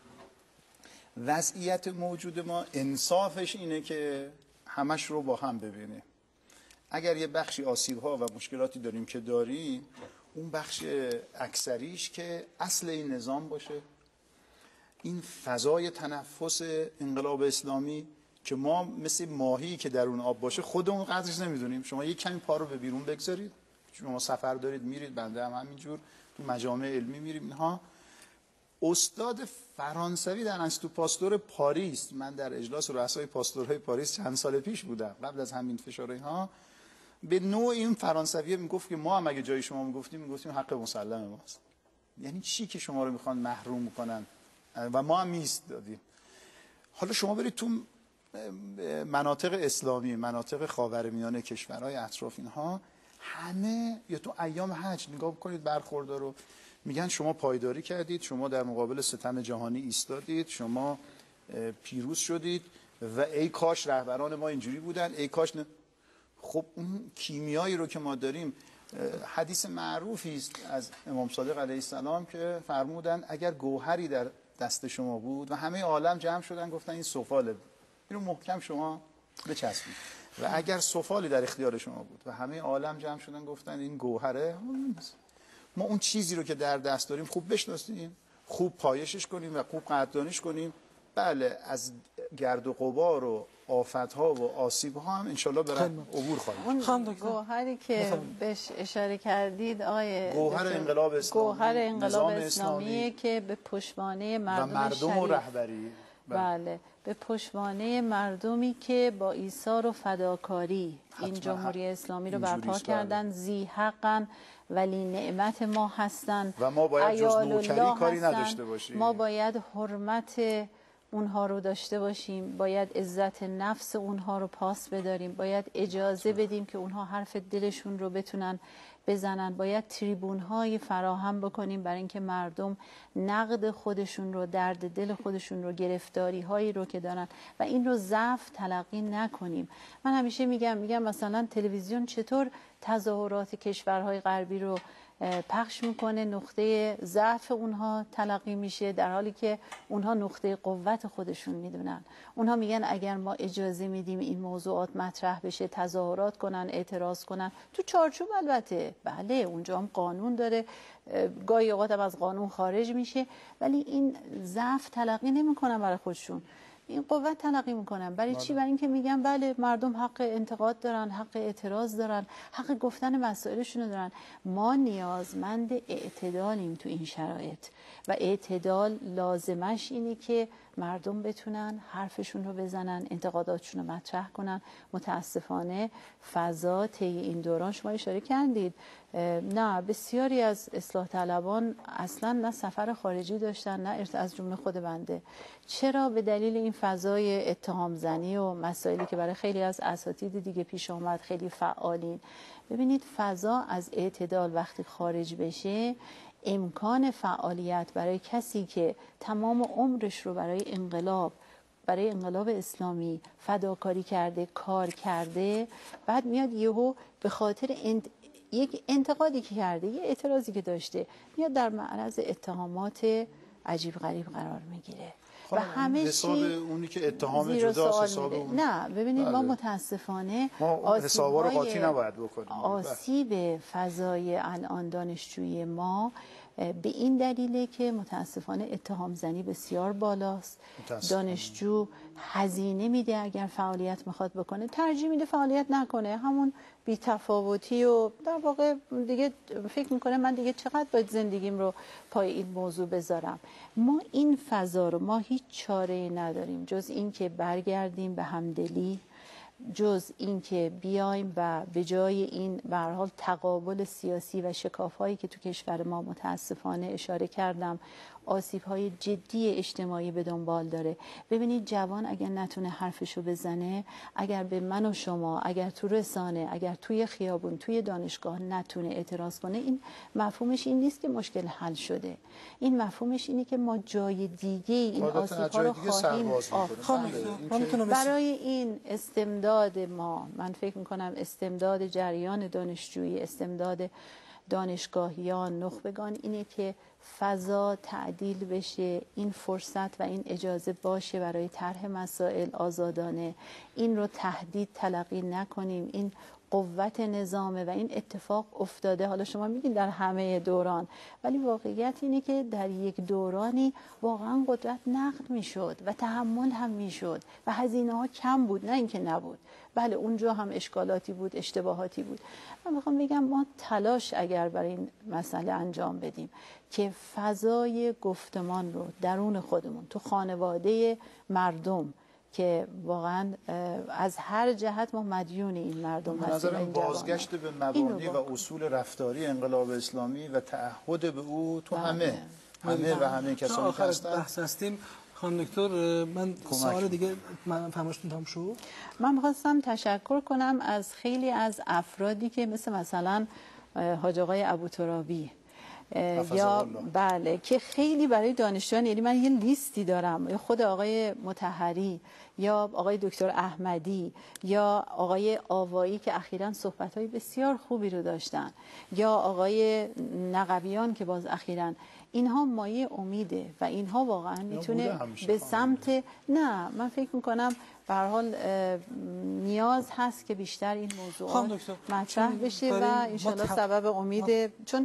وضعیت موجود ما انصافش اینه که همش رو با هم ببینیم. اگر یه بخشی آسیب ها و مشکلاتی داریم که داریم، اون بخش اکثریش که اصل این نظام باشه، این فضای تنفس انقلاب اسلامی که ما مثل ماهی که در اون آب باشه خودمون قدرش نمیدونیم. شما یک کمی پا رو به بیرون بگذارید، شما سفر دارید میرید، بنده هم همینجور تو مجامع علمی میریم اینها. استاد فرانسوی در انستیتو پاستور پاریس، من در اجلاس رؤسای پاستورهای پاریس چند سال پیش بودم قبل از همین فشارهای ها، به نوع این فرانسوی میگفت که ما هم اگه جای شما میگفتیم میگفتیم حق مسلم ماست. یعنی چی که شما رو میخوان محروم کنن و ما هم میایستادیم. حالا شما برید تو مناطق اسلامی، مناطق خاورمیانه، کشورهای اطراف اینها، همه یا تو ایام حج نگاه کنید برخوردار رو، میگن شما پایداری کردید، شما در مقابل ستم جهانی ایستادید، شما پیروز شدید و ای کاش رهبران ما اینجوری بودن، ای کاش ن... خب اون کیمیایی رو که ما داریم، حدیث معروفی است از امام صادق علیه السلام که فرمودن اگر گوهری در دست شما بود و همه عالم جمع شدن گفتن این سفاله، اینو محکم شما بچسبید، و اگر سفالی در اختیار شما بود و همه عالم جمع شدن گفتن این گوهره، ما اون چیزی رو که در دست داریم خوب بشناسیم، خوب پایشش کنیم و خوب قدردانیش کنیم. بله از گرد و غبار و آفت‌ها و آسیب‌ها هم انشالله برن عبور خواهیم. اون گوهری که بهش اشاره کردید آقای گوهر انقلاب اسلامی، گوهر انقلاب اسلامی که به پشتوانه مردم, مردم و رهبری، بله به پشتوانه مردمی که با ایثار و فداکاری این جمهوری اسلامی رو برپا کردن، ذی حقن ولی نعمت ما هستن و ما باید جز نوکری کاری نداشته باشیم. ما باید حرمت اونها رو داشته باشیم، باید عزت نفس اونها رو پاس بداریم، باید اجازه بدیم که اونها حرف دلشون رو بتونن بزنن، باید تریبون های فراهم بکنیم برای اینکه مردم نقد خودشون رو، درد دل خودشون رو، گرفتاری هایی رو که دارن و این رو ضعف تلقی نکنیم. من همیشه میگم میگم مثلا تلویزیون چطور تظاهرات کشورهای غربی رو پخش میکنه، نقطه ضعف اونها تلقی میشه، در حالی که اونها نقطه قوت خودشون میدونن. اونها میگن اگر ما اجازه میدیم این موضوعات مطرح بشه، تظاهرات کنن، اعتراض کنن، تو چارچوب البته، بله اونجا هم قانون داره، گاهی اوقات هم از قانون خارج میشه، ولی این ضعف تلقی نمیکنن برای خودشون، این قوت تلقی میکنن. برای چی؟ برای اینکه میگن بله مردم حق انتقاد دارن، حق اعتراض دارن، حق گفتن مسائلشون دارن. ما نیازمند اعتدالیم تو این شرایط و اعتدال لازمش اینه که مردم بتونن حرفشون رو بزنن، انتقاداتشون رو مطرح کنن. متاسفانه فضا طی این دوران، شما اشاره کردید، نه بسیاری از اصلاح طلبان اصلا نه سفر خارجی داشتن، نه از جمله خود بنده. چرا؟ به دلیل این فضای اتهام زنی و مسائلی که برای خیلی از اساتید دیگه پیش آمد، خیلی فعالین. ببینید فضا از اعتدال وقتی خارج بشه، امکان فعالیت برای کسی که تمام عمرش رو برای انقلاب برای انقلاب اسلامی فداکاری کرده، کار کرده، بعد میاد یهو به خاطر انت... یک انتقادی که کرده، یه اعتراضی که داشته، میاد در معرض اتهامات عجیب غریب قرار میگیره و همه چی اونی که اتهام جداست حساب اون. نه ببینید بله. ما متاسفانه ما حسابا رو قاطی نباید بکنیم. آسیب فضای الان دانشجویی ما به این دلیله که متاسفانه اتهام زنی بسیار بالاست. دانشجو هزینه میده اگر فعالیت میخواد بکنه، ترجیح میده فعالیت نکنه، همون بی‌تفاوتی و در واقع دیگه فکر میکنه من دیگه چقدر باید زندگیم رو پای این موضوع بذارم. ما این فضا رو ما هیچ چاره‌ای نداریم جز این که برگردیم به همدلی، جز اینکه بیایم و به جای این به هر حال تقابل سیاسی و شکاف‌هایی که تو کشور ما متاسفانه اشاره کردم، آسیب‌های جدی اجتماعی به دنبال داره. ببینید جوان اگر نتونه حرفشو بزنه، اگر به من و شما، اگر تو رسانه، اگر توی خیابون، توی دانشگاه نتونه اعتراض کنه، این مفهومش این نیست که مشکل حل شده. این مفهومش اینه که ما جای دیگه این آسیب‌ها رو خواهیم آفرین. برای این استمداد ما، من فکر می‌کنم استمداد جریان دانشجویی، استمداد دانشگاهیان، نخبگان، اینه که فضا تعدیل بشه، این فرصت و این اجازه باشه برای طرح مسائل آزادانه، این رو تهدید تلقی نکنیم، این قوت نظامه و این اتفاق افتاده. حالا شما میگین در همه دوران، ولی واقعیت اینه که در یک دورانی واقعا قدرت نقد میشد و تحمل هم میشد و هزینه ها کم بود، نه اینکه نبود. بله اونجا هم اشکالاتی بود، اشتباهاتی بود. من میخوام بگم ما تلاش اگر برای این مسئله انجام بدیم که فضای گفتمان رو درون خودمون تو خانواده مردم که واقعا از هر جهت ما مدیون این مردم هستیم. نظرم بازگشت به مبانی و اصول رفتاری انقلاب اسلامی و تعهد به او تو همه همه و همه کسانی که هستن. بحث هستیم. خانم دکتر من سوال دیگه من فرمایشتون تمام شد. من می‌خواستم تشکر کنم از خیلی از افرادی که مثل مثلا حاج آقای ابوترابی یا بله که خیلی برای دانشجویان، یعنی من یه لیستی دارم، خود آقای مطهری یا آقای دکتر احمدی یا آقای آوایی که اخیراً صحبت‌های بسیار خوبی رو داشتن، یا آقای نقبیان که باز اخیراً، اینها مایه امیده و اینها واقعا میتونه به سمت، نه من فکر میکنم به هر حال نیاز هست که بیشتر این موضوع مطرح بشه و انشالله سبب امید، چون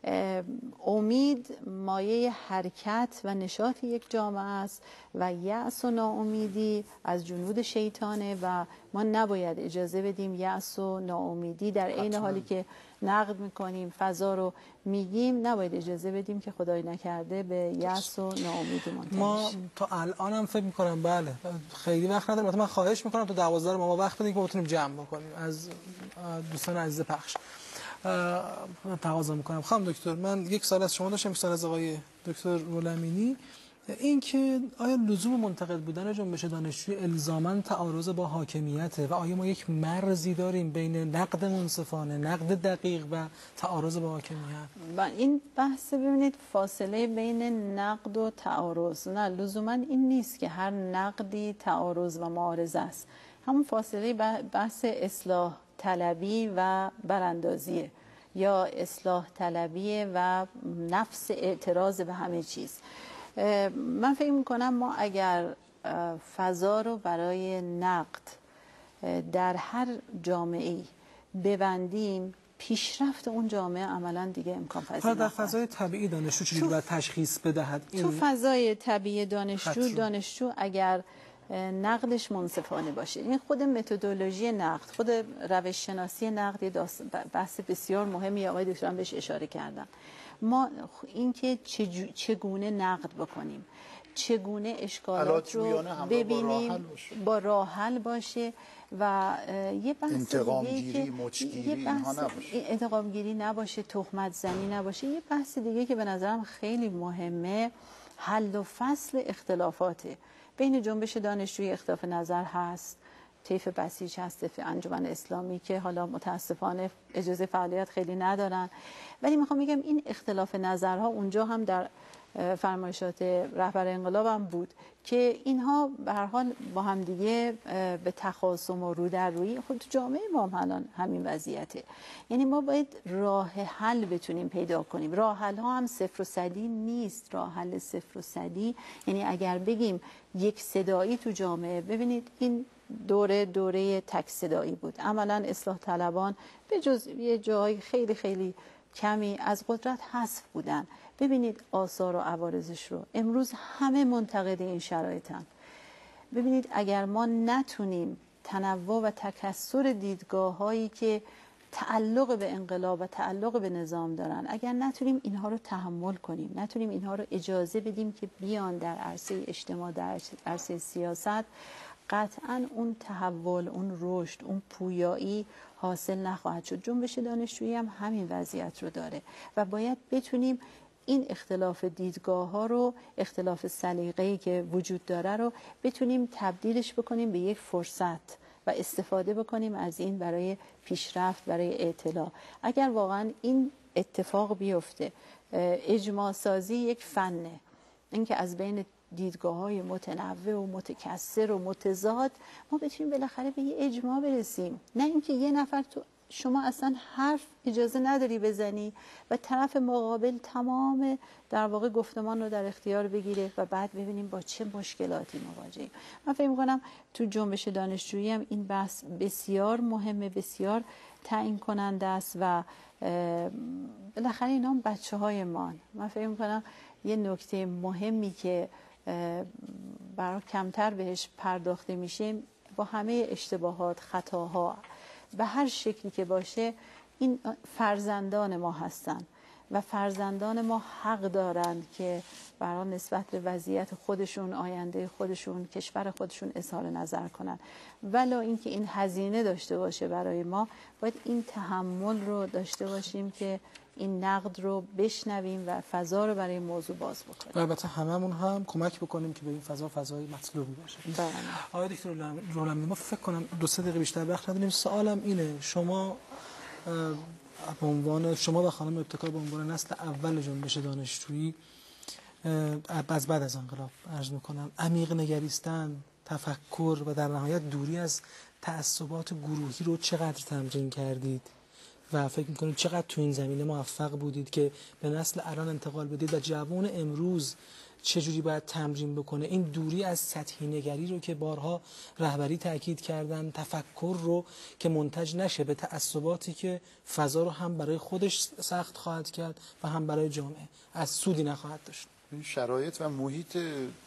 امید مایه حرکت و نشاط یک جامعه است و یأس و ناامیدی از جنود شیطانه و ما نباید اجازه بدیم یأس و ناامیدی در عین حالی که نقد میکنیم، فضا رو میگیم، نباید اجازه بدیم که خدای نکرده به یأس و ناامیدی منتهی ما تا الان هم فکر میکنم بله خیلی وقت نداریم. من خواهش میکنم تا دوازده ما وقت بدیم که بتونیم جمع بکنیم از دوستان عزیز پخش. تقاضا میکنم خانم دکتر، من یک سال از شما داشتم، یک سال از آقای دکتر رولمینی، این که آیا لزوم منتقد بودن جنبش دانشجویی الزاماً تعارض با حاکمیته و آیا ما یک مرزی داریم بین نقد منصفانه، نقد دقیق و تعارض با حاکمیت؟ و این بحث ببینید فاصله بین نقد و تعارض، نه لزوماً این نیست که هر نقدی تعارض و معارضه است. همون فاصله بحث اصلاح طلبی و براندازیه یا اصلاح طلبی و نفس اعتراض به همه چیز. من فکر میکنم ما اگر فضا رو برای نقد در هر جامعه‌ای ببندیم، پیشرفت اون جامعه عملاً دیگه امکان پذیر نخواهد. در فضای طبیعی دانشجو چجوری باید تشخیص بدهد؟ این تو فضای طبیعی دانشجو دانشجو اگر نقدش منصفانه باشه، این خود متدولوژی نقد، خود روش شناسی نقد یه بحث بسیار مهمی، آقای دکتر هم بهش اشاره کردن. ما اینکه چگونه نقد بکنیم، چگونه اشکالات رو ببینیم، با راه حل باشه و یه بحث انتقام گیری، مچگیری اینها نباشه، انتقام گیری نباشه، تهمت زنی نباشه. یه بحث دیگه که به نظرم خیلی مهمه حل و فصل اختلافاته. بین جنبش دانشجویی اختلاف نظر هست، طیف بسیج هست، طیف انجمن اسلامی که حالا متاسفانه اجازه فعالیت خیلی ندارن، ولی میخوام بگم این اختلاف نظرها اونجا هم در فرمایشات رهبر انقلاب هم بود که اینها به هر حال با هم دیگه به تخاصم و رو در روی، خود تو جامعه ما هم الان همین وضعیته. یعنی ما باید راه حل بتونیم پیدا کنیم. راه حل ها هم صفر و صدی نیست. راه حل صفر و صدی یعنی اگر بگیم یک صدایی تو جامعه، ببینید این دوره دوره تک صدایی بود، عملا اصلاح طلبان به جز یه جای خیلی خیلی کمی از قدرت حذف بودن. ببینید آثار و عوارضش رو امروز همه منتقد این شرایطن. ببینید اگر ما نتونیم تنوع و تکثر دیدگاه هایی که تعلق به انقلاب و تعلق به نظام دارن، اگر نتونیم اینها رو تحمل کنیم، نتونیم اینها رو اجازه بدیم که بیان در عرصه اجتماع، در عرصه سیاست، قطعا اون تحول، اون رشد، اون پویایی حاصل نخواهد شد. جنبش دانشجویی هم همین وضعیت رو داره و باید بتونیم این اختلاف دیدگاه ها رو، اختلاف سلیقه‌ای که وجود داره رو بتونیم تبدیلش بکنیم به یک فرصت و استفاده بکنیم از این برای پیشرفت، برای اطلاع. اگر واقعا این اتفاق بیفته، اجماع سازی یک فنه، اینکه از بین دیدگاه‌های متنوع و متکثر و متضاد ما بتونیم بالاخره به یه اجماع برسیم، نه اینکه یه نفر تو شما اصلا حرف اجازه نداری بزنی و طرف مقابل تمام در واقع گفتمان رو در اختیار بگیره و بعد ببینیم با چه مشکلاتی مواجهیم. من فکر می‌کنم تو جنبش دانشجویی هم این بحث بسیار مهمه، بسیار تعیین کننده است و بالاخره اینا هم بچه‌های ما. من فکر می‌کنم یه نکته مهمی که برای کمتر بهش پرداخته میشه، با همه اشتباهات، خطاها به هر شکلی که باشه، این فرزندان ما هستن و فرزندان ما حق دارند که برای نسبت به وضعیت خودشون، آینده خودشون، کشور خودشون اظهار نظر کنن. ولی اینکه این هزینه داشته باشه برای ما، باید این تحمل رو داشته باشیم که این نقد رو بشنویم و فضا رو برای موضوع باز بکنیم. البته هممون هم کمک بکنیم که به این فضا فضای مطلوبی باشه. بله. آقای دکتر رولمی، ما فکر کنم دو سه دقیقه بیشتر وقت نداریم. سوالم اینه، شما به عنوان شما و خانم ابتکار به عنوان نسل اول جنبش دانشجویی از بعد از انقلاب عرض میکنم، عمیق نگریستن، تفکر و در نهایت دوری از تعصبات گروهی رو چقدر تمرین کردید و فکر میکنید چقدر تو این زمینه موفق بودید که به نسل الان انتقال بدید و جوان امروز چجوری باید تمرین بکنه این دوری از سطحی نگری رو که بارها رهبری تاکید کردن، تفکر رو که منتج نشه به تعصباتی که فضا رو هم برای خودش سخت خواهد کرد و هم برای جامعه از سودی نخواهد داشت. این شرایط و محیط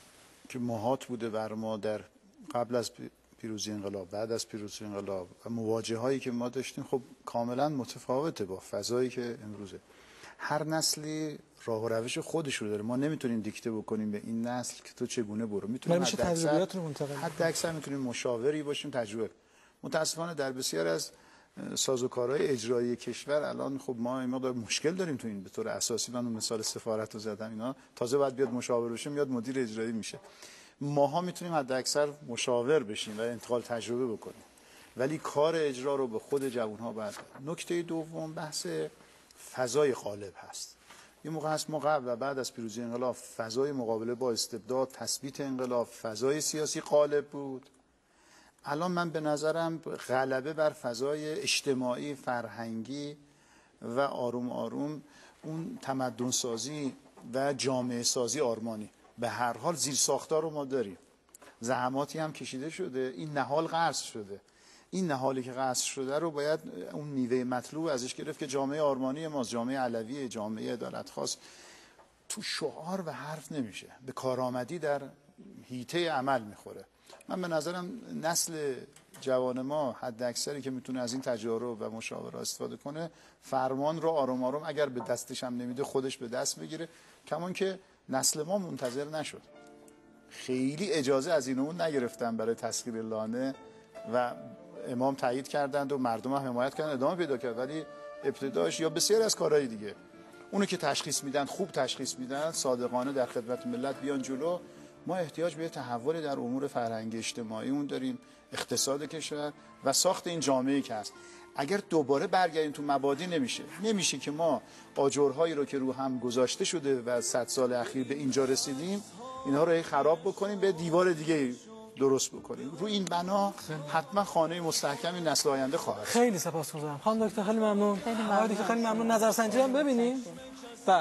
که مهات بوده بر ما در قبل از پیروزی انقلاب، بعد از پیروزی انقلاب و مواجهه هایی که ما داشتیم خب کاملا متفاوته با فضایی که امروزه. هر نسلی راه و روش خودش رو داره. ما نمیتونیم دیکته بکنیم به این نسل که تو چگونه برو. میتونیم حد تجربیات رو منتقل کنیم. حد اکثر میتونیم مشاوری باشیم، تجربه. متاسفانه در بسیار از سازوکارهای اجرایی کشور الان خب ما این مقدار مشکل داریم تو این. به طور اساسی من اون مثال سفارت رو زدم، اینا تازه بعد بیاد مشاور بشه میاد مدیر اجرایی میشه. ماها میتونیم حد اکثر مشاور بشیم و انتقال تجربه بکنیم، ولی کار اجرا رو به خود جوان‌ها بعد. نکته دوم بحث فضای غالب هست. یه موقع هست ما قبل و بعد از پیروزی انقلاب فضای مقابله با استبداد، تثبیت انقلاب، فضای سیاسی غالب بود. الان من به نظرم غلبه بر فضای اجتماعی، فرهنگی و آروم آروم اون تمدن سازی و جامعه سازی آرمانی. به هر حال زیر ساختار رو ما داریم، زحماتی هم کشیده شده، این نهال قرض شده. این نهالی که قصد شده رو باید اون میوه مطلوب ازش گرفت که جامعه آرمانی ماست، جامعه علوی، جامعه عدالت خواست. تو شعار و حرف نمیشه، به کارآمدی در حیطه عمل میخوره. من به نظرم نسل جوان ما حد اکثری که میتونه از این تجارب و مشاورات استفاده کنه، فرمان رو آروم آروم اگر به دستش هم نمیده خودش به دست بگیره. کمان که نسل ما منتظر نشد، خیلی اجازه از این اون نگرفتن برای تسخیر لانه و امام تایید کردند و مردم هم حمایت کردن، ادامه پیدا کرد. ولی ابتداش یا بسیار از کارهای دیگه اونو که تشخیص میدن، خوب تشخیص میدن، صادقانه در خدمت ملت بیان جلو. ما احتیاج به تحول در امور فرهنگ اجتماعی اون داریم، اقتصاد کشور و ساخت این جامعه‌ای که هست. اگر دوباره برگردیم تو مبادی نمیشه. نمیشه که ما آجرهایی رو که رو هم گذاشته شده و صد سال اخیر به اینجا رسیدیم اینها رو خراب بکنیم، به دیوار دیگه درست بکنیم. رو این بنا حتما خانه مستحکمی نسل آینده خواهد. خیلی سپاسگزارم خانم دکتر، خیلی ممنون. آقای دکتر خیلی ممنون. نظرسنجی هم ببینیم. بله.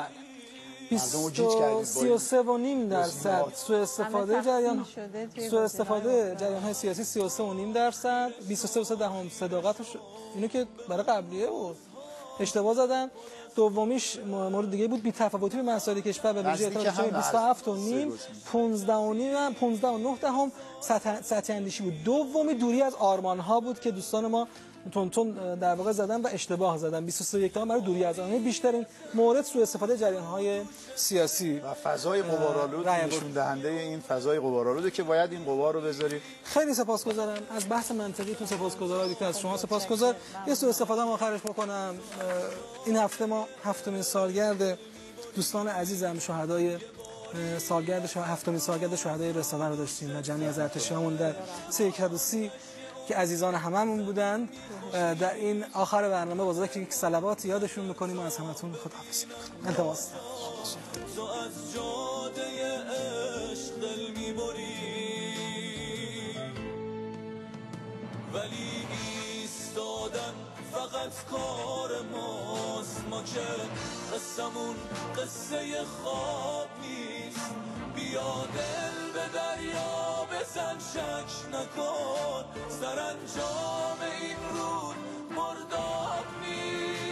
سی و سه و نیم درصد سوء استفاده جریان سوء استفاده جریان های سیاسی سی و سه و نیم درصد، بیست و سه و سه دهم صداقت اینو که برای قبلیه بود اشتباه زدن. دومیش مورد دیگه بود، بی‌تفاوتی به مسائل کشور و ویژه اعتراض بیست و هفت و نیم، پانزده و نیم، پانزده و نه دهم سطح اندیشی بود. دومی دوری از آرمان ها بود که دوستان ما تون تون در واقع زدن و اشتباه زدن. بیست و سه و یک دهم برای دوری از آنها. بیشترین مورد سوء استفاده جریان های سیاسی و فضای غبارآلود نشون دهنده این فضای غبارآلوده که باید این غبار رو بذارید. خیلی سپاسگزارم از بحث منطقیتون، سپاسگزارم که از شما سپاسگزار. یه سوء استفاده هم آخرش بکنم. این هفته ما هفتمین سالگرد دوستان عزیزم شهدای سالگرد هفتمین سالگرد شهدای رسانه رو داشتیم و جمعی از ارتشیامون در سه صد و سی که عزیزان هممون بودند. در این آخر برنامه با ذکر یک صلوات یادشون میکنیم و از همتون خداحافظی میکنیم. التماس تو از جاده عشق دل میبری ولی ایستادن فقط کار ماست، ما که قصمون قصه خواب نیست. بیا دل به دریا بزن شک نکن، سرانجام این رود مرداب نیست.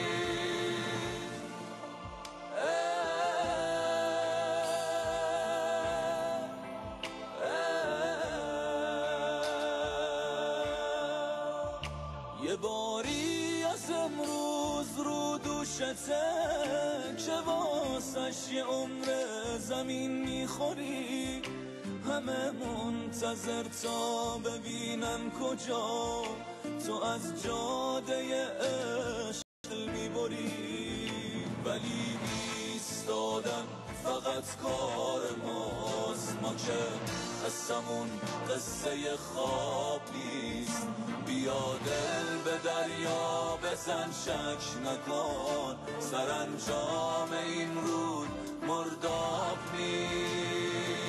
یه باری از امروز رو دوشته که واسش یه عمر زمین میخوری، همه منتظر تا ببینن کجا تو از جاده عشق میبری. ولی ایستادن فقط کار ماست، ما که قصمون قصه خواب نیست. بیا دل به دریا بزن شک نکن، سرانجام این رود مرداب نیست.